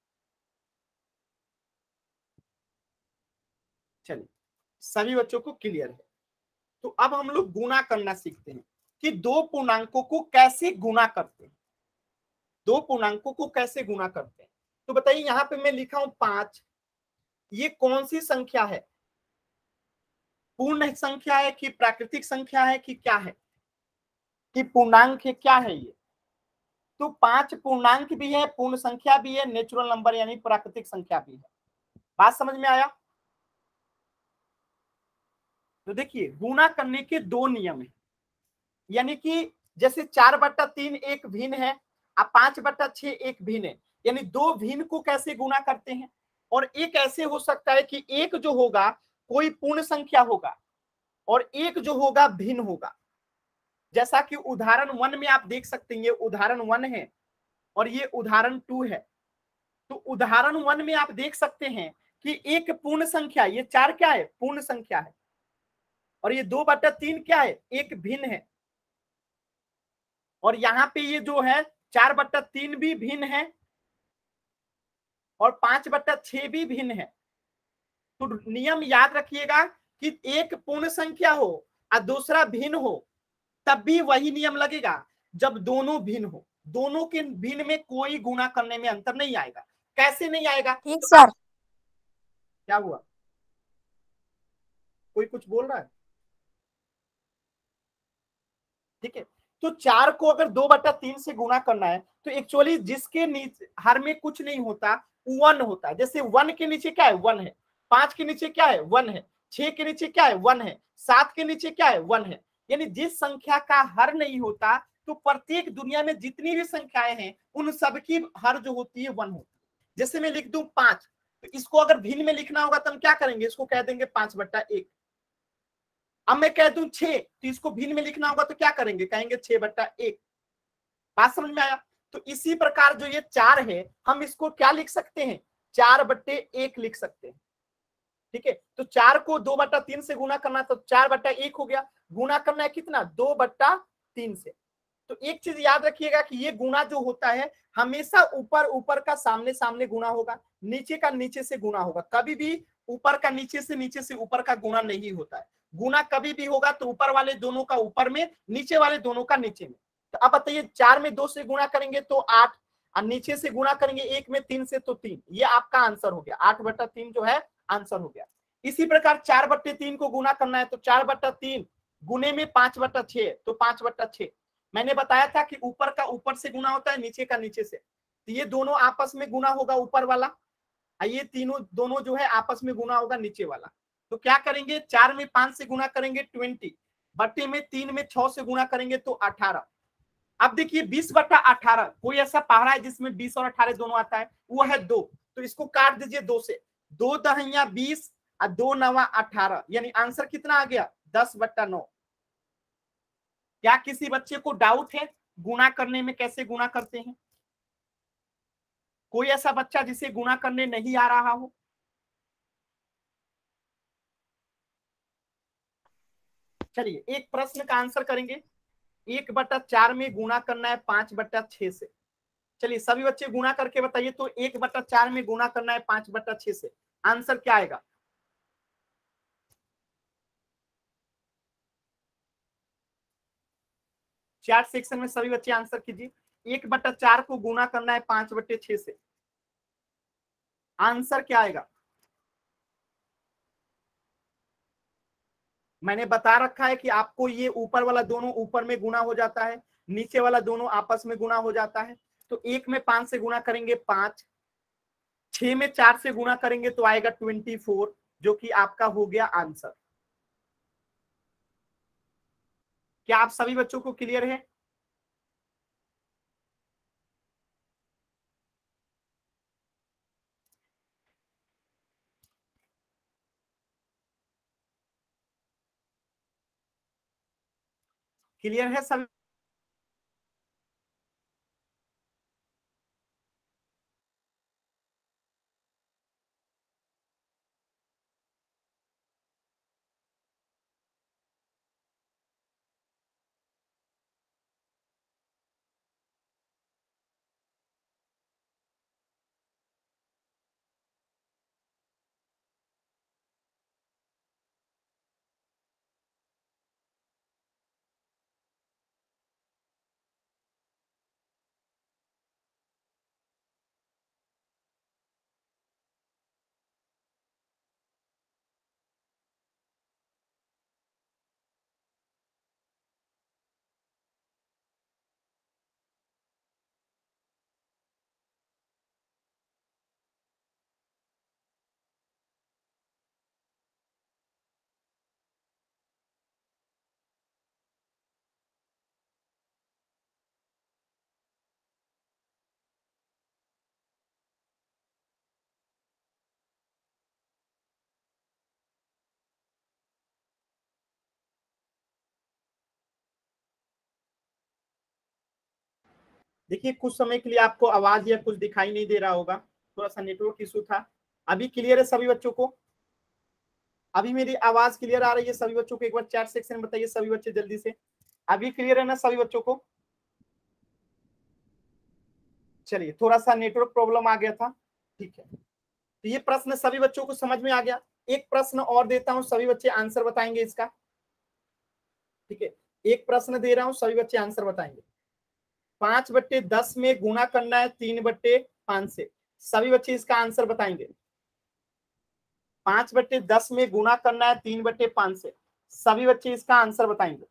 चलिए, सभी बच्चों को क्लियर है। तो अब हम लोग गुना करना सीखते हैं कि दो पूर्णांकों को कैसे गुना करते हैं। दो पूर्णांकों को कैसे गुना करते हैं, तो बताइए, यहां पे मैं लिखा हूं पांच, ये कौन सी संख्या है? पूर्ण संख्या है कि प्राकृतिक संख्या है कि क्या है, कि पूर्णांक है, क्या है ये? तो पांच पूर्णांक भी है, पूर्ण संख्या भी है, नेचुरल नंबर यानी प्राकृतिक संख्या भी है। बात समझ में आया? तो देखिए गुणा करने के दो नियम है, यानी कि जैसे चार बट्टा तीन एक भिन्न है, अब पांच बट्टा छह एक भिन्न है, यानी दो भिन्न को कैसे गुणा करते हैं। और एक ऐसे हो सकता है कि एक जो होगा कोई पूर्ण संख्या होगा और एक जो होगा भिन्न होगा। जैसा कि उदाहरण वन में आप देख सकते हैं, ये उदाहरण वन है और ये उदाहरण टू है। तो उदाहरण वन में आप देख सकते हैं कि एक पूर्ण संख्या, ये चार क्या है, पूर्ण संख्या है, और ये दो बटा तीन क्या है, एक भिन्न है। और यहाँ पे ये जो है चार बट्टा तीन भी भिन्न है और पांच बट्टा छह भी भिन्न है। तो नियम याद रखिएगा कि एक पूर्ण संख्या हो और दूसरा भिन्न हो, तब भी वही नियम लगेगा जब दोनों भिन्न हो। दोनों के भिन्न में कोई गुणा करने में अंतर नहीं आएगा। कैसे नहीं आएगा? ठीक तो सर। आप, क्या हुआ, कोई कुछ बोल रहा है? ठीक है, तो चार को अगर दो बटा तीन से गुणा करना है तो एक्चुअली जिसके नीचे हर में कुछ नहीं होता, वन होता है। जैसे वन के नीचे क्या है, वन है। पांच के नीचे क्या है, वन है। छह के नीचे क्या है, वन है। सात के नीचे क्या है, वन है। यानी जिस संख्या का हर नहीं होता, तो प्रत्येक दुनिया में जितनी भी संख्याएं हैं उन सबकी हर जो होती है वन होती है। जैसे मैं लिख दूं पांच, तो इसको अगर भिन्न में लिखना होगा तो हम क्या करेंगे, इसको कह देंगे पांच बट्टा एक। अब मैं कह दूं छह, तो इसको भिन्न में लिखना होगा तो क्या करेंगे, कहेंगे छह बट्टा एक। बात समझ में आया? तो इसी प्रकार जो ये चार है, हम इसको क्या लिख सकते हैं, चार बट्टे एक लिख सकते हैं। ठीक है, तो चार को दो बट्टा तीन से गुना करना, तो चार बट्टा एक हो गया। गुना करना है कितना, दो बट्टा तीन से। तो एक चीज याद रखिएगा कि ये गुना जो होता है हमेशा ऊपर ऊपर का सामने सामने गुना होगा, नीचे का नीचे से गुना होगा। कभी भी ऊपर का नीचे से, नीचे से ऊपर का गुना नहीं होता है। गुना कभी भी होगा तो ऊपर वाले दोनों का ऊपर में, नीचे वाले दोनों का नीचे में। तो अब बताइए, चार में दो से गुणा करेंगे तो आठ, और नीचे से गुणा करेंगे एक में तीन से तो तीन। ये आपका आंसर हो गया, आठ बट्टा तीन जो है आंसर हो गया। इसी प्रकार चार बट्टे तीन को गुना करना है तो चार बट्टा तीन गुने में पांच बट्टा छह, तो पांच बट्टा छह। मैंने बताया था कि ऊपर का ऊपर से गुना होता है, नीचे का नीचे से। तो ये दोनों आपस में गुना होगा ऊपर वाला, और ये तीनों दोनों जो है आपस में गुना होगा नीचे वाला। तो क्या करेंगे, चार में पांच से गुना करेंगे ट्वेंटी, बट्टे में तीन में छह से गुना करेंगे तो अठारह। अब देखिए बीस बट्टा अठारह, कोई ऐसा पहाड़ा है जिसमें बीस और अठारह दोनों आता है, वो है दो। तो इसको काट दीजिए दो से, दो दहिया बीस और दो नवा अठारह, यानी आंसर कितना आ गया, दस बट्टा नौ। क्या किसी बच्चे को डाउट है गुणा करने में, कैसे गुणा करते हैं? कोई ऐसा बच्चा जिसे गुणा करने नहीं आ रहा हो? चलिए एक प्रश्न का आंसर करेंगे। एक बट्टा चार में गुणा करना है पांच बट्टा छह से। चलिए सभी बच्चे गुणा करके बताइए, तो एक बट्टा चार में गुणा करना है पांच बट्टा छह से, आंसर क्या आएगा? चैट सेक्शन में सभी बच्चे आंसर कीजिए। एक बट्टा चार को गुणा करना है पांच बट्टे छह से, आंसर क्या आएगा? मैंने बता रखा है कि आपको ये ऊपर वाला दोनों ऊपर में गुना हो जाता है, नीचे वाला दोनों आपस में गुना हो जाता है। तो एक में पांच से गुना करेंगे पांच, छह में चार से गुना करेंगे तो आएगा ट्वेंटी फोर, जो कि आपका हो गया आंसर। क्या आप सभी बच्चों को क्लियर है? क्लियर है सभी? देखिए कुछ समय के लिए आपको आवाज या कुछ दिखाई नहीं दे रहा होगा, थोड़ा सा नेटवर्क इशू था। अभी क्लियर है सभी बच्चों को? अभी मेरी आवाज क्लियर आ रही है सभी बच्चों को? एक बार चैट सेक्शन में बताइए सभी बच्चे जल्दी से, अभी क्लियर है ना सभी बच्चों को? चलिए, थोड़ा सा नेटवर्क प्रॉब्लम आ गया था, ठीक है। तो ये प्रश्न सभी बच्चों को समझ में आ गया। एक प्रश्न और देता हूं, सभी बच्चे आंसर बताएंगे इसका, ठीक है। एक प्रश्न दे रहा हूं, सभी बच्चे आंसर बताएंगे। पांच बट्टे दस में गुणा करना है तीन बट्टे पांच से, सभी बच्चे इसका आंसर बताएंगे। पांच बट्टे दस में गुणा करना है तीन बट्टे पांच से, सभी बच्चे इसका आंसर बताएंगे।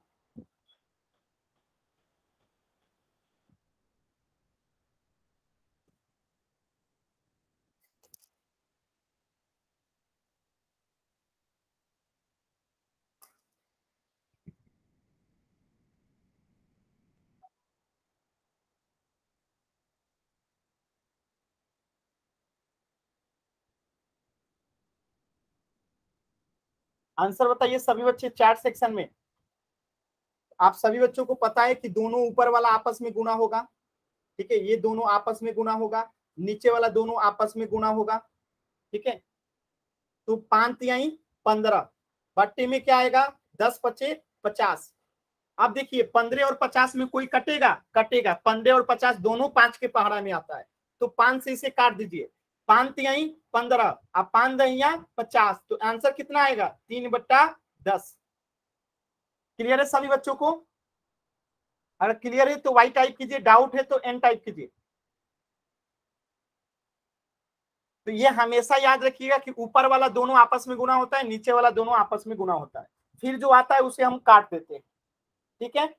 आंसर बताइए सभी बच्चे चैट सेक्शन में। आप सभी बच्चों को पता है कि दोनों ऊपर वाला आपस में गुणा होगा, ठीक है, ये दोनों आपस में गुणा होगा, नीचे वाला दोनों आपस में गुणा होगा, ठीक है। तो पांच तिहाई पंद्रह, बट्टे में क्या आएगा, दस पचे पचास। अब देखिए पंद्रह और पचास में कोई कटेगा, कटेगा, पंद्रह और पचास दोनों पांच के पहाड़ा में आता है, तो पांच से इसे काट दीजिए। पांच तिहाई पंद्रह, अब पांच दहिया पचास, तो आंसर कितना आएगा, तीन बट्टा दस। क्लियर है सभी बच्चों को? अगर क्लियर है तो वाई टाइप कीजिए, डाउट है तो एन टाइप कीजिए। तो ये हमेशा याद रखिएगा कि ऊपर वाला दोनों आपस में गुणा होता है, नीचे वाला दोनों आपस में गुणा होता है, फिर जो आता है उसे हम काट देते हैं, ठीक है।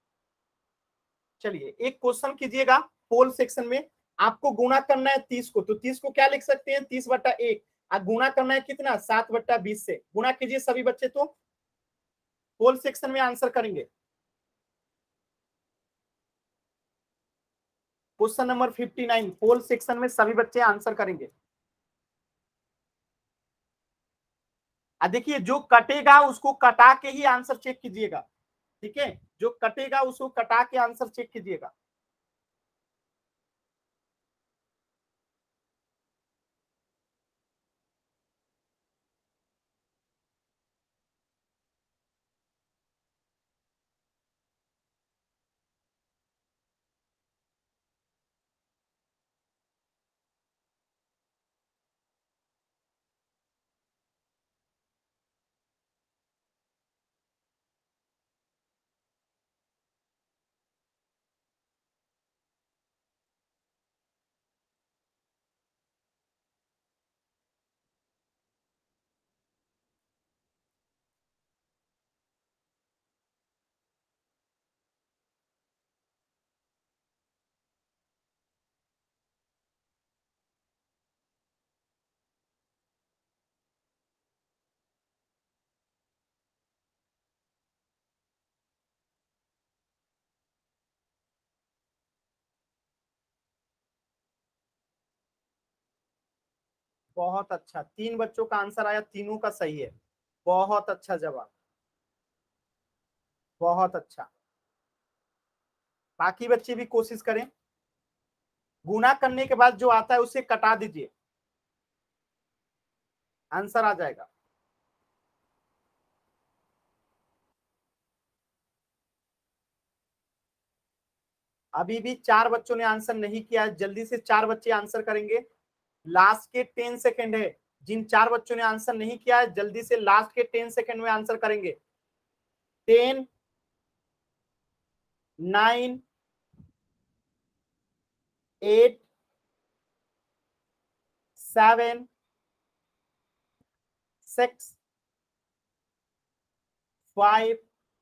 चलिए एक क्वेश्चन कीजिएगा पोल सेक्शन में, आपको गुणा करना है तीस को, तो तीस को क्या लिख सकते हैं, तीस बट्टा एक, और गुणा करना है कितना, सात बट्टा बीस से। गुणा कीजिए सभी बच्चे, तो पोल सेक्शन में आंसर करेंगे। Question number fifty nine poll section में सभी बच्चे आंसर करेंगे। देखिए जो कटेगा उसको कटा के ही आंसर चेक कीजिएगा, ठीक है, जो कटेगा उसको कटा के आंसर चेक कीजिएगा। बहुत अच्छा, तीन बच्चों का आंसर आया, तीनों का सही है, बहुत अच्छा जवाब, बहुत अच्छा। बाकी बच्चे भी कोशिश करें, गुणा करने के बाद जो आता है उसे कटा दीजिए, आंसर आ जाएगा। अभी भी चार बच्चों ने आंसर नहीं किया, जल्दी से चार बच्चे आंसर करेंगे, लास्ट के टेन सेकेंड है। जिन चार बच्चों ने आंसर नहीं किया है जल्दी से लास्ट के टेन सेकेंड में आंसर करेंगे। Ten, nine, eight, seven, six, five,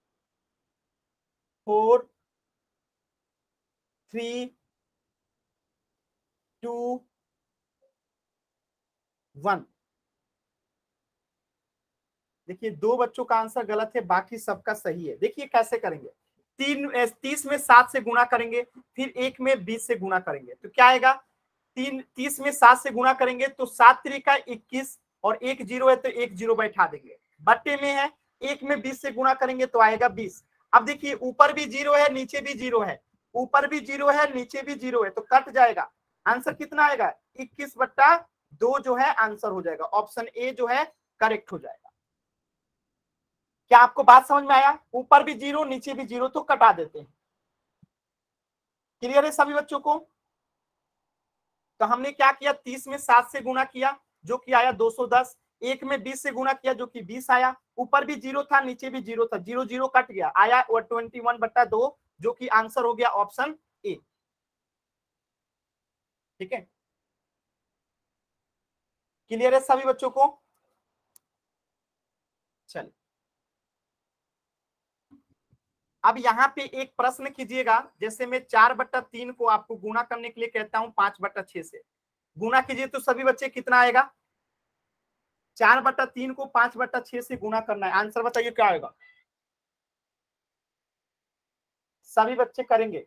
four, three, two, one. देखिए दो बच्चों का आंसर गलत है, बाकी सबका सही है। देखिए कैसे करेंगे, तीन तीस में सात से गुणा करेंगे, फिर एक में बीस से गुणा करेंगे, तो क्या आएगा, तीन तीस में सात से गुणा करेंगे तो सात त्रिका इक्कीस, और एक जीरो है तो एक जीरो बैठा देंगे, बट्टे में है, एक में बीस से गुणा करेंगे तो आएगा बीस। अब देखिए ऊपर भी जीरो है नीचे भी जीरो है, ऊपर भी जीरो है नीचे भी जीरो है तो कट जाएगा। आंसर कितना आएगा? इक्कीस बट्टा दो जो है आंसर हो जाएगा। ऑप्शन ए जो है करेक्ट हो जाएगा। क्या आपको बात समझ में आया? ऊपर भी जीरो नीचे भी जीरो तो कटा देते हैं। क्लियर है सभी बच्चों को? तो हमने क्या किया, तीस में सात से गुणा किया जो कि आया दो सौ दस, एक में बीस से गुणा किया जो कि बीस आया, ऊपर भी जीरो था नीचे भी जीरो था, जीरो जीरो कट गया, आया वो ट्वेंटी वन बट्टा दो जो कि आंसर हो गया ऑप्शन ए। ठीक है, क्लियर है सभी बच्चों को? चलिए अब यहाँ पे एक प्रश्न कीजिएगा। जैसे मैं चार बट्टा तीन को आपको गुणा करने के लिए कहता हूं पांच बट्टा छह से, गुणा कीजिए तो सभी बच्चे कितना आएगा? चार बट्टा तीन को पांच बट्टा छह से गुणा करना है, आंसर बताइए क्या आएगा? सभी बच्चे करेंगे।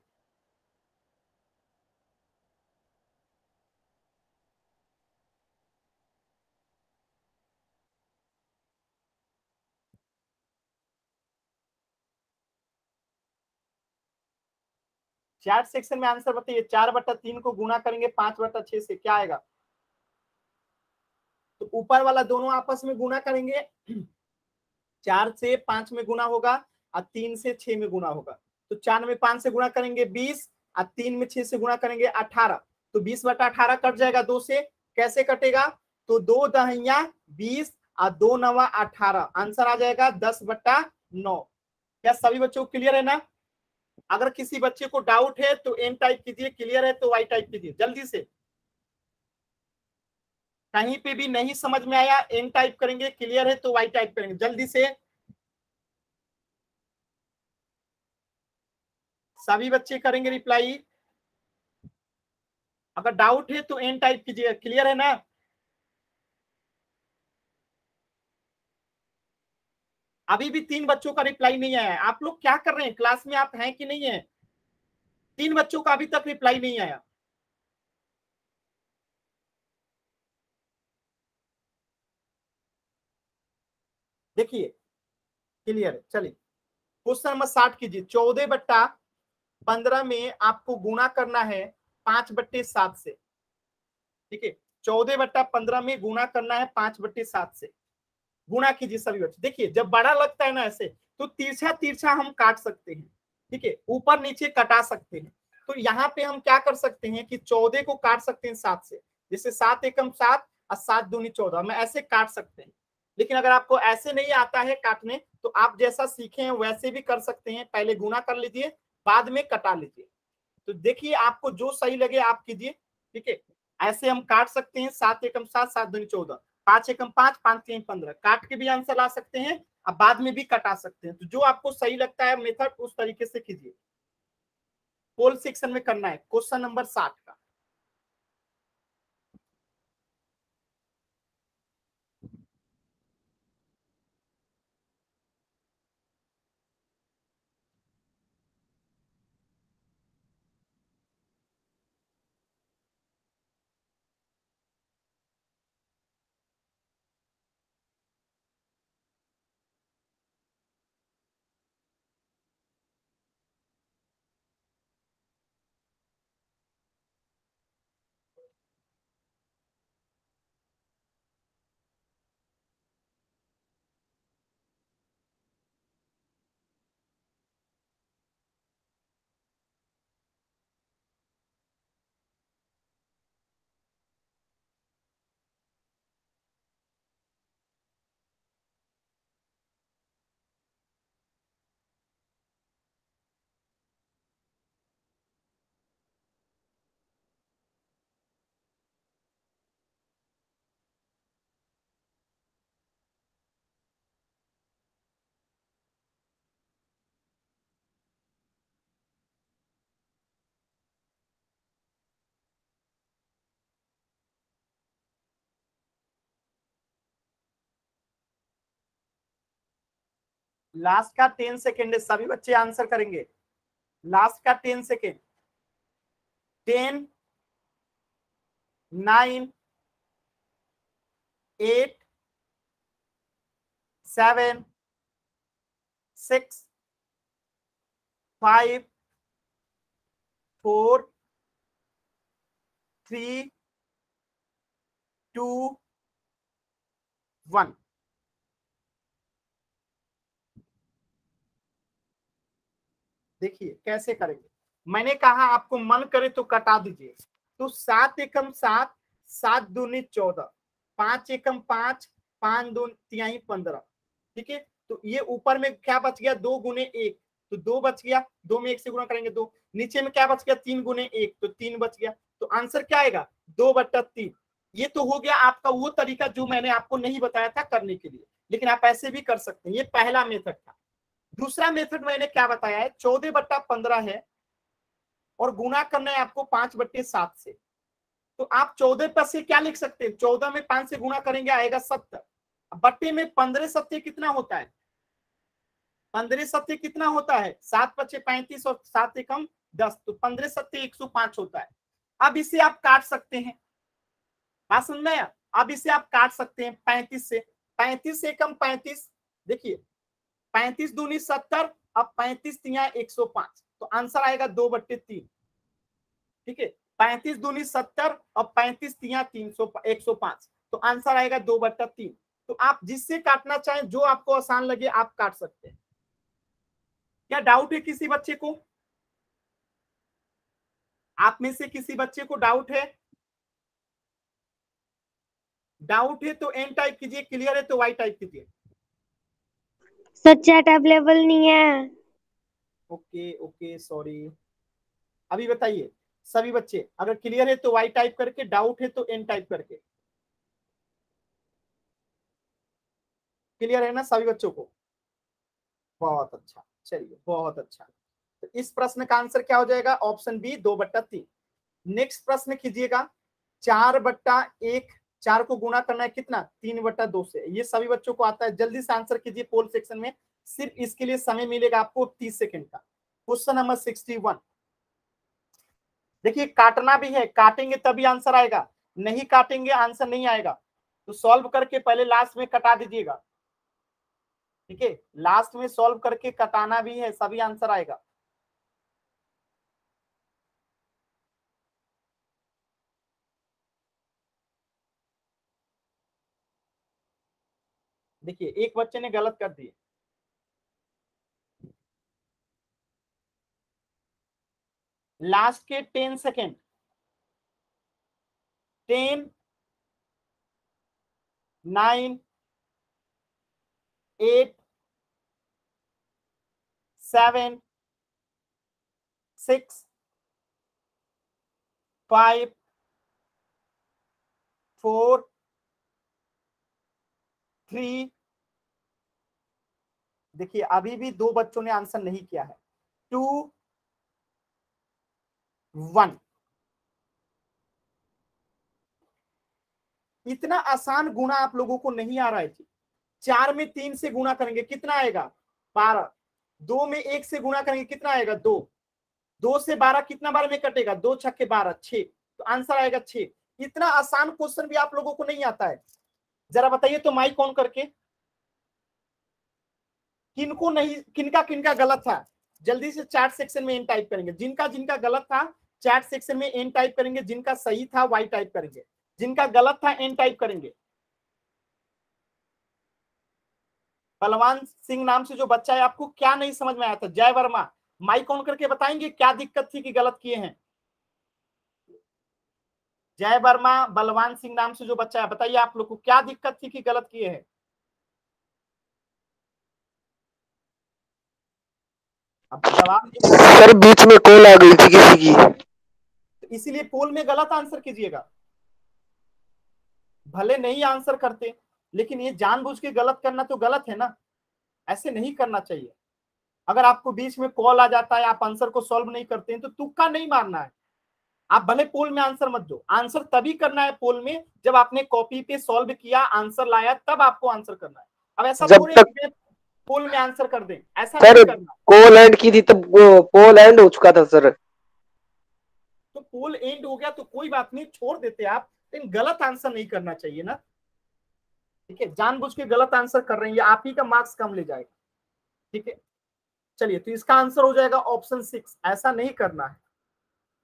चैट सेक्शन में आंसर बताइए। चार बट्टा तीन को गुणा करेंगे पांच बट्टा छह से, क्या आएगा? तो ऊपर वाला दोनों आपस में गुणा करेंगे, चार से पांच में गुणा होगा और तीन से छह में गुणा होगा। तो चार में पांच से गुणा करेंगे बीस और तीन में छह से गुणा करेंगे अठारह। तो बीस बटा अठारह कट जाएगा दो से, कैसे कटेगा? तो दो दहिया बीस और दो नवा अठारह, आंसर आ जाएगा दस बट्टा नौ। क्या सभी बच्चों को क्लियर है ना? अगर किसी बच्चे को डाउट है तो एन टाइप कीजिए, क्लियर है तो वाई टाइप कीजिए जल्दी से। कहीं पे भी नहीं समझ में आया एन टाइप करेंगे, क्लियर है तो वाई टाइप करेंगे जल्दी से। सभी बच्चे करेंगे रिप्लाई। अगर डाउट है तो एन टाइप कीजिए, क्लियर है ना? अभी भी तीन बच्चों का रिप्लाई नहीं आया। आप लोग क्या कर रहे हैं, क्लास में आप हैं कि नहीं है? तीन बच्चों का अभी तक रिप्लाई नहीं आया। देखिए क्लियर है, चलिए क्वेश्चन नंबर साठ कीजिए। चौदह बट्टा पंद्रह में आपको गुणा करना है पांच बट्टे सात से। ठीक है, चौदह बट्टा पंद्रह में गुणा करना है पांच बट्टे सात से। गुणा कीजिए सभी बच्चे। देखिए जब बड़ा लगता है ना ऐसे, तो तिरछा तिरछा हम काट सकते हैं। ठीक है, ऊपर नीचे कटा सकते हैं। तो यहाँ पे हम क्या कर सकते हैं कि चौदह को काट सकते हैं सात से। जैसे सात एकम सात और सात दूनी चौदह, हम ऐसे काट सकते हैं। लेकिन अगर आपको ऐसे नहीं आता है काटने, तो आप जैसा सीखे हैं वैसे भी कर सकते हैं। पहले गुणा कर लीजिए, बाद में कटा लीजिए। तो देखिए आपको जो सही लगे आप कीजिए। ठीक है, ऐसे हम काट सकते हैं, सात एकम सात, सात दूनी चौदह, पांच एकम पांच, पांच तीन पंद्रह, काट के भी आंसर ला सकते हैं और बाद में भी कटा सकते हैं। तो जो आपको सही लगता है मेथड उस तरीके से कीजिए। पोल सेक्शन में करना है क्वेश्चन नंबर साठ का। लास्ट का टेन सेकेंड है, सभी बच्चे आंसर करेंगे। लास्ट का ten second. Ten, nine, eight, seven, six, five, four three two one. देखिए कैसे करेंगे, मैंने कहा आपको मन करे तो कटा दीजिए। तो सात एकम सात, सात दूनी चौदह, पांच एकम पांच, पांच दो तिहाई पंद्रह। ठीक है, तो ये ऊपर में क्या बच गया, दो गुने एक, तो दो बच गया, दो में एक से गुना करेंगे दो। नीचे में क्या बच गया, तीन गुने एक, तो तीन बच गया। तो आंसर क्या आएगा, दो बट्टा तीन। ये तो हो गया आपका वो तरीका जो मैंने आपको नहीं बताया था करने के लिए, लेकिन आप ऐसे भी कर सकते हैं। ये पहला मेथड था। दूसरा मेथड मैंने क्या बताया है, चौदह बट्टा पंद्रह है और गुना करना है आपको पांच बट्टे सात से। तो आप चौदह पर से क्या लिख सकते हैं, चौदह में पांच से गुना करेंगे आएगा सत्तर। बट्टे में पंद्रह सत्य कितना होता है, पंद्रह सत्य कितना होता है, सात पचे पैंतीस और सात एकम दस, तो पंद्रह सत्य एक सौ पांच होता है। अब इसे आप काट सकते हैं, बात समझ में आया? अब इसे आप काट सकते हैं पैंतीस से, पैंतीस से कम पैंतीस, देखिए पैंतीस दूनी सत्तर, अब पैंतीस तिया एक सौ पांच, तो आंसर आएगा दो बट्टे तीन। ठीक है, पैंतीस दूनी सत्तर और पैंतीस तिया तीन सौ एक सौ पांच, तो आंसर आएगा दो बट्टा तीन। तो आप जिससे काटना चाहें, जो आपको आसान लगे आप काट सकते हैं। क्या डाउट है किसी बच्चे को, आप में से किसी बच्चे को डाउट है? डाउट है तो एन टाइप कीजिए, क्लियर है तो वाई टाइप कीजिए। सर चैट अवेलेबल नहीं है। Okay okay sorry. अभी बताइए सभी बच्चे, अगर क्लियर है तो वाई टाइप करके, डाउट है तो एन टाइप करके। क्लियर है ना सभी बच्चों को? बहुत अच्छा, चलिए बहुत अच्छा। तो इस प्रश्न का आंसर क्या हो जाएगा, ऑप्शन बी दो बट्टा तीन। नेक्स्ट प्रश्न कीजिएगा, चार बट्टा एक, चार को गुणा करना है कितना, तीन बट्टा दो से। ये सभी बच्चों को आता है, जल्दी से आंसर कीजिए पोल सेक्शन में। सिर्फ इसके लिए समय मिलेगा आपको तीस सेकंड का। Question number sixty one. देखिए काटना भी है, काटेंगे तभी आंसर आएगा, नहीं काटेंगे आंसर नहीं आएगा। तो सॉल्व करके पहले लास्ट में कटा दीजिएगा। ठीक है, लास्ट में सॉल्व करके कटाना भी है, सभी आंसर आएगा। देखिए एक बच्चे ने गलत कर दिए, लास्ट के ten second, ten, nine, eight, seven, six, five, four, three, देखिए अभी भी दो बच्चों ने आंसर नहीं किया है, टू, वन। इतना आसान गुणा आप लोगों को नहीं आ रहा है जी। चार में तीन से गुणा करेंगे कितना आएगा, बारह। दो में एक से गुणा करेंगे कितना आएगा, दो। दो से बारह कितना बार में कटेगा, दो छक्के बारह, छह, तो आंसर आएगा छह। इतना आसान क्वेश्चन भी आप लोगों को नहीं आता है। जरा बताइए तो माइक ऑन करके, किनको नहीं, किनका किनका गलत था, जल्दी से चैट सेक्शन में एन टाइप करेंगे। जिनका जिनका गलत था चैट सेक्शन में एन टाइप करेंगे, जिनका सही था वाई टाइप करेंगे, जिनका गलत था एन टाइप करेंगे। बलवान सिंह नाम से जो बच्चा है, आपको क्या नहीं समझ में आया था, जय वर्मा माइक ऑन करके बताएंगे क्या दिक्कत थी कि गलत किए हैं। जय वर्मा, बलवान सिंह नाम से जो बच्चा है, बताइए आप लोग को क्या दिक्कत थी कि गलत किए हैं। अब जवाब सर बीच में कॉल आ गई थी किसी की, तो इसीलिए पोल में गलत आंसर कीजिएगा। भले नहीं आंसर करते, लेकिन ये जानबूझ के गलत करना तो गलत है ना, ऐसे नहीं करना चाहिए। अगर आपको बीच में कॉल आ जाता है, आप आंसर को सॉल्व नहीं करते हैं, तो तुक्का नहीं मारना है। आप भले पोल में आंसर मत दो, आंसर तभी करना है पोल में जब आपने कॉपी पे सॉल्व किया, आंसर लाया, तब आपको आंसर करना है। अब ऐसा जब थोड़ी तक पोल में आंसर कर दें, ऐसा सर नहीं करना। कॉल एंड की थी तब कॉल एंड हो चुका था सर। तो पोल एंड हो गया तो कोई बात नहीं, छोड़ देते आप, लेकिन गलत आंसर नहीं करना चाहिए ना। ठीक है, जानबूझ के गलत आंसर कर रहे हैं, आप ही का मार्क्स कम ले जाएगा। ठीक है, चलिए तो इसका आंसर हो जाएगा ऑप्शन सिक्स, ऐसा नहीं करना है।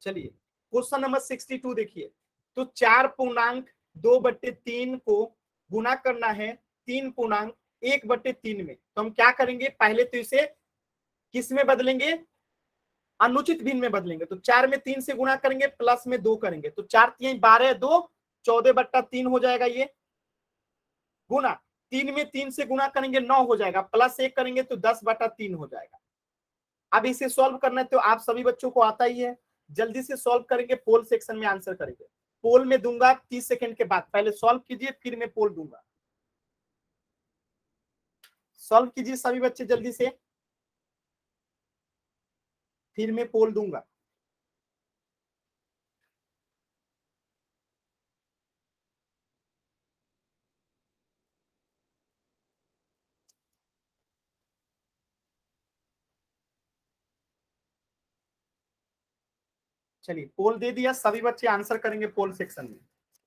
चलिए क्वेश्चन नंबर सिक्सटी टू देखिए, तो चार पूर्णांक दो बट्टे तीन को गुना करना है तीन पूर्णांक एक बट्टे तीन में, तो हम क्या करेंगे, पहले तो इसे किस में बदलेंगे, अनुचित भिन्न में बदलेंगे। तो चार में तीन से गुणा करेंगे, प्लस में दो करेंगे, तो चार तीन बारह, दो चौदह बट्टा तीन हो जाएगा ये, गुना तीन में तीन से गुणा करेंगे नौ हो जाएगा, प्लस एक करेंगे तो दस बटा तीन हो जाएगा। अब इसे सॉल्व करना है तो आप सभी बच्चों को आता ही है, जल्दी से सॉल्व करेंगे, पोल सेक्शन में आंसर करेंगे। पोल में दूंगा तीस सेकंड के बाद, पहले सॉल्व कीजिए फिर मैं पोल दूंगा। सॉल्व कीजिए सभी बच्चे जल्दी से, फिर मैं पोल दूंगा। चलिए पोल दे दिया, सभी बच्चे आंसर करेंगे पोल सेक्शन में।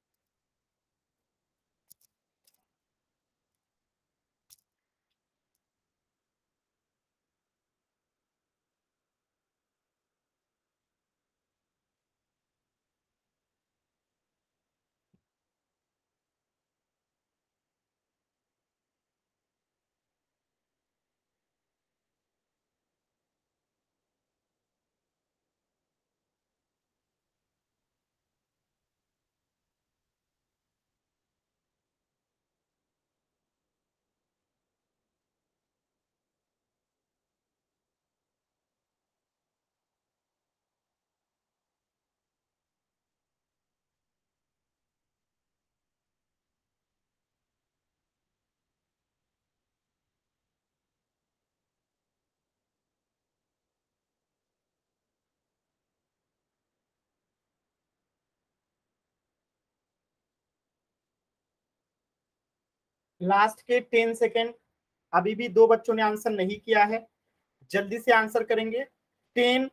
लास्ट के टेन सेकेंड, अभी भी दो बच्चों ने आंसर नहीं किया है, जल्दी से आंसर करेंगे। Ten,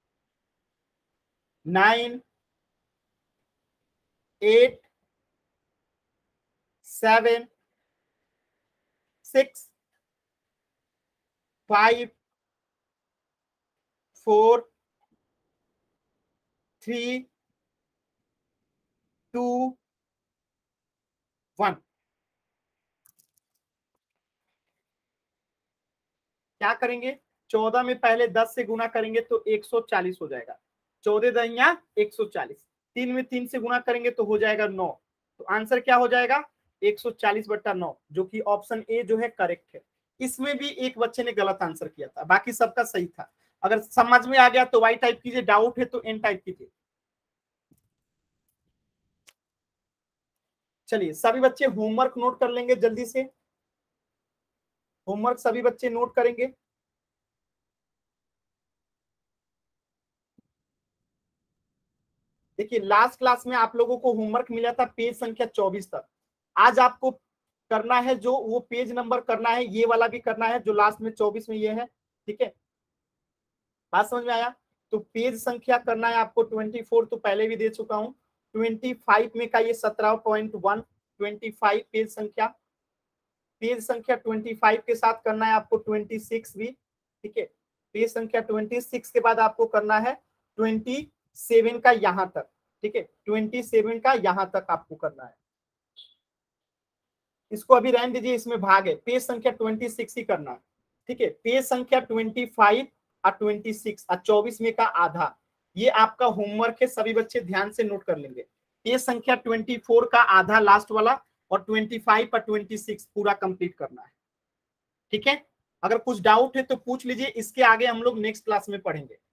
nine, eight, seven, six, five, four, three, two, one. क्या करेंगे, चौदह में पहले दस से गुना करेंगे तो एक सौ चालीस हो जाएगा, चौदह दहिया एक सौ चालीस, तीन में तीन से गुना करेंगे तो हो जाएगा नौ, तो आंसर क्या हो जाएगा एक सौ चालीस बट्टा नौ, जो कि ऑप्शन ए जो है करेक्ट है। इसमें भी एक बच्चे ने गलत आंसर किया था, बाकी सबका सही था। अगर समझ में आ गया तो वाई टाइप कीजिए, डाउट है तो एन टाइप कीजिए। चलिए सभी बच्चे होमवर्क नोट कर लेंगे जल्दी से, होमवर्क सभी बच्चे नोट करेंगे। देखिए लास्ट क्लास में आप लोगों को होमवर्क मिला था पेज संख्या चौबीस तक, आज आपको करना है जो वो पेज नंबर करना है, ये वाला भी करना है जो लास्ट में चौबीस में ये है, ठीक है, बात समझ में आया। तो पेज संख्या करना है आपको चौबीस, तो पहले भी दे चुका हूं, पच्चीस में का ये सत्रह पॉइंट वन, पच्चीस पेज संख्या, पेज संख्या पच्चीस के साथ करना है आपको छब्बीस भी, ठीक है, पेज संख्या छब्बीस के बाद आपको करना है सत्ताईस का यहां तक, ठीक है, सत्ताईस का यहां तक आपको करना है। इसको अभी रहने दीजिए, इसमें भाग है, पेज संख्या छब्बीस ही करना है, ठीक है, पेज संख्या पच्चीस और छब्बीस और चौबीस में का आधा, ये आपका होमवर्क है, सभी बच्चे ध्यान से नोट कर लेंगे। पेज संख्या चौबीस का आधा लास्ट वाला और पच्चीस और छब्बीस पूरा कंप्लीट करना है, ठीक है। अगर कुछ डाउट है तो पूछ लीजिए, इसके आगे हम लोग नेक्स्ट क्लास में पढ़ेंगे।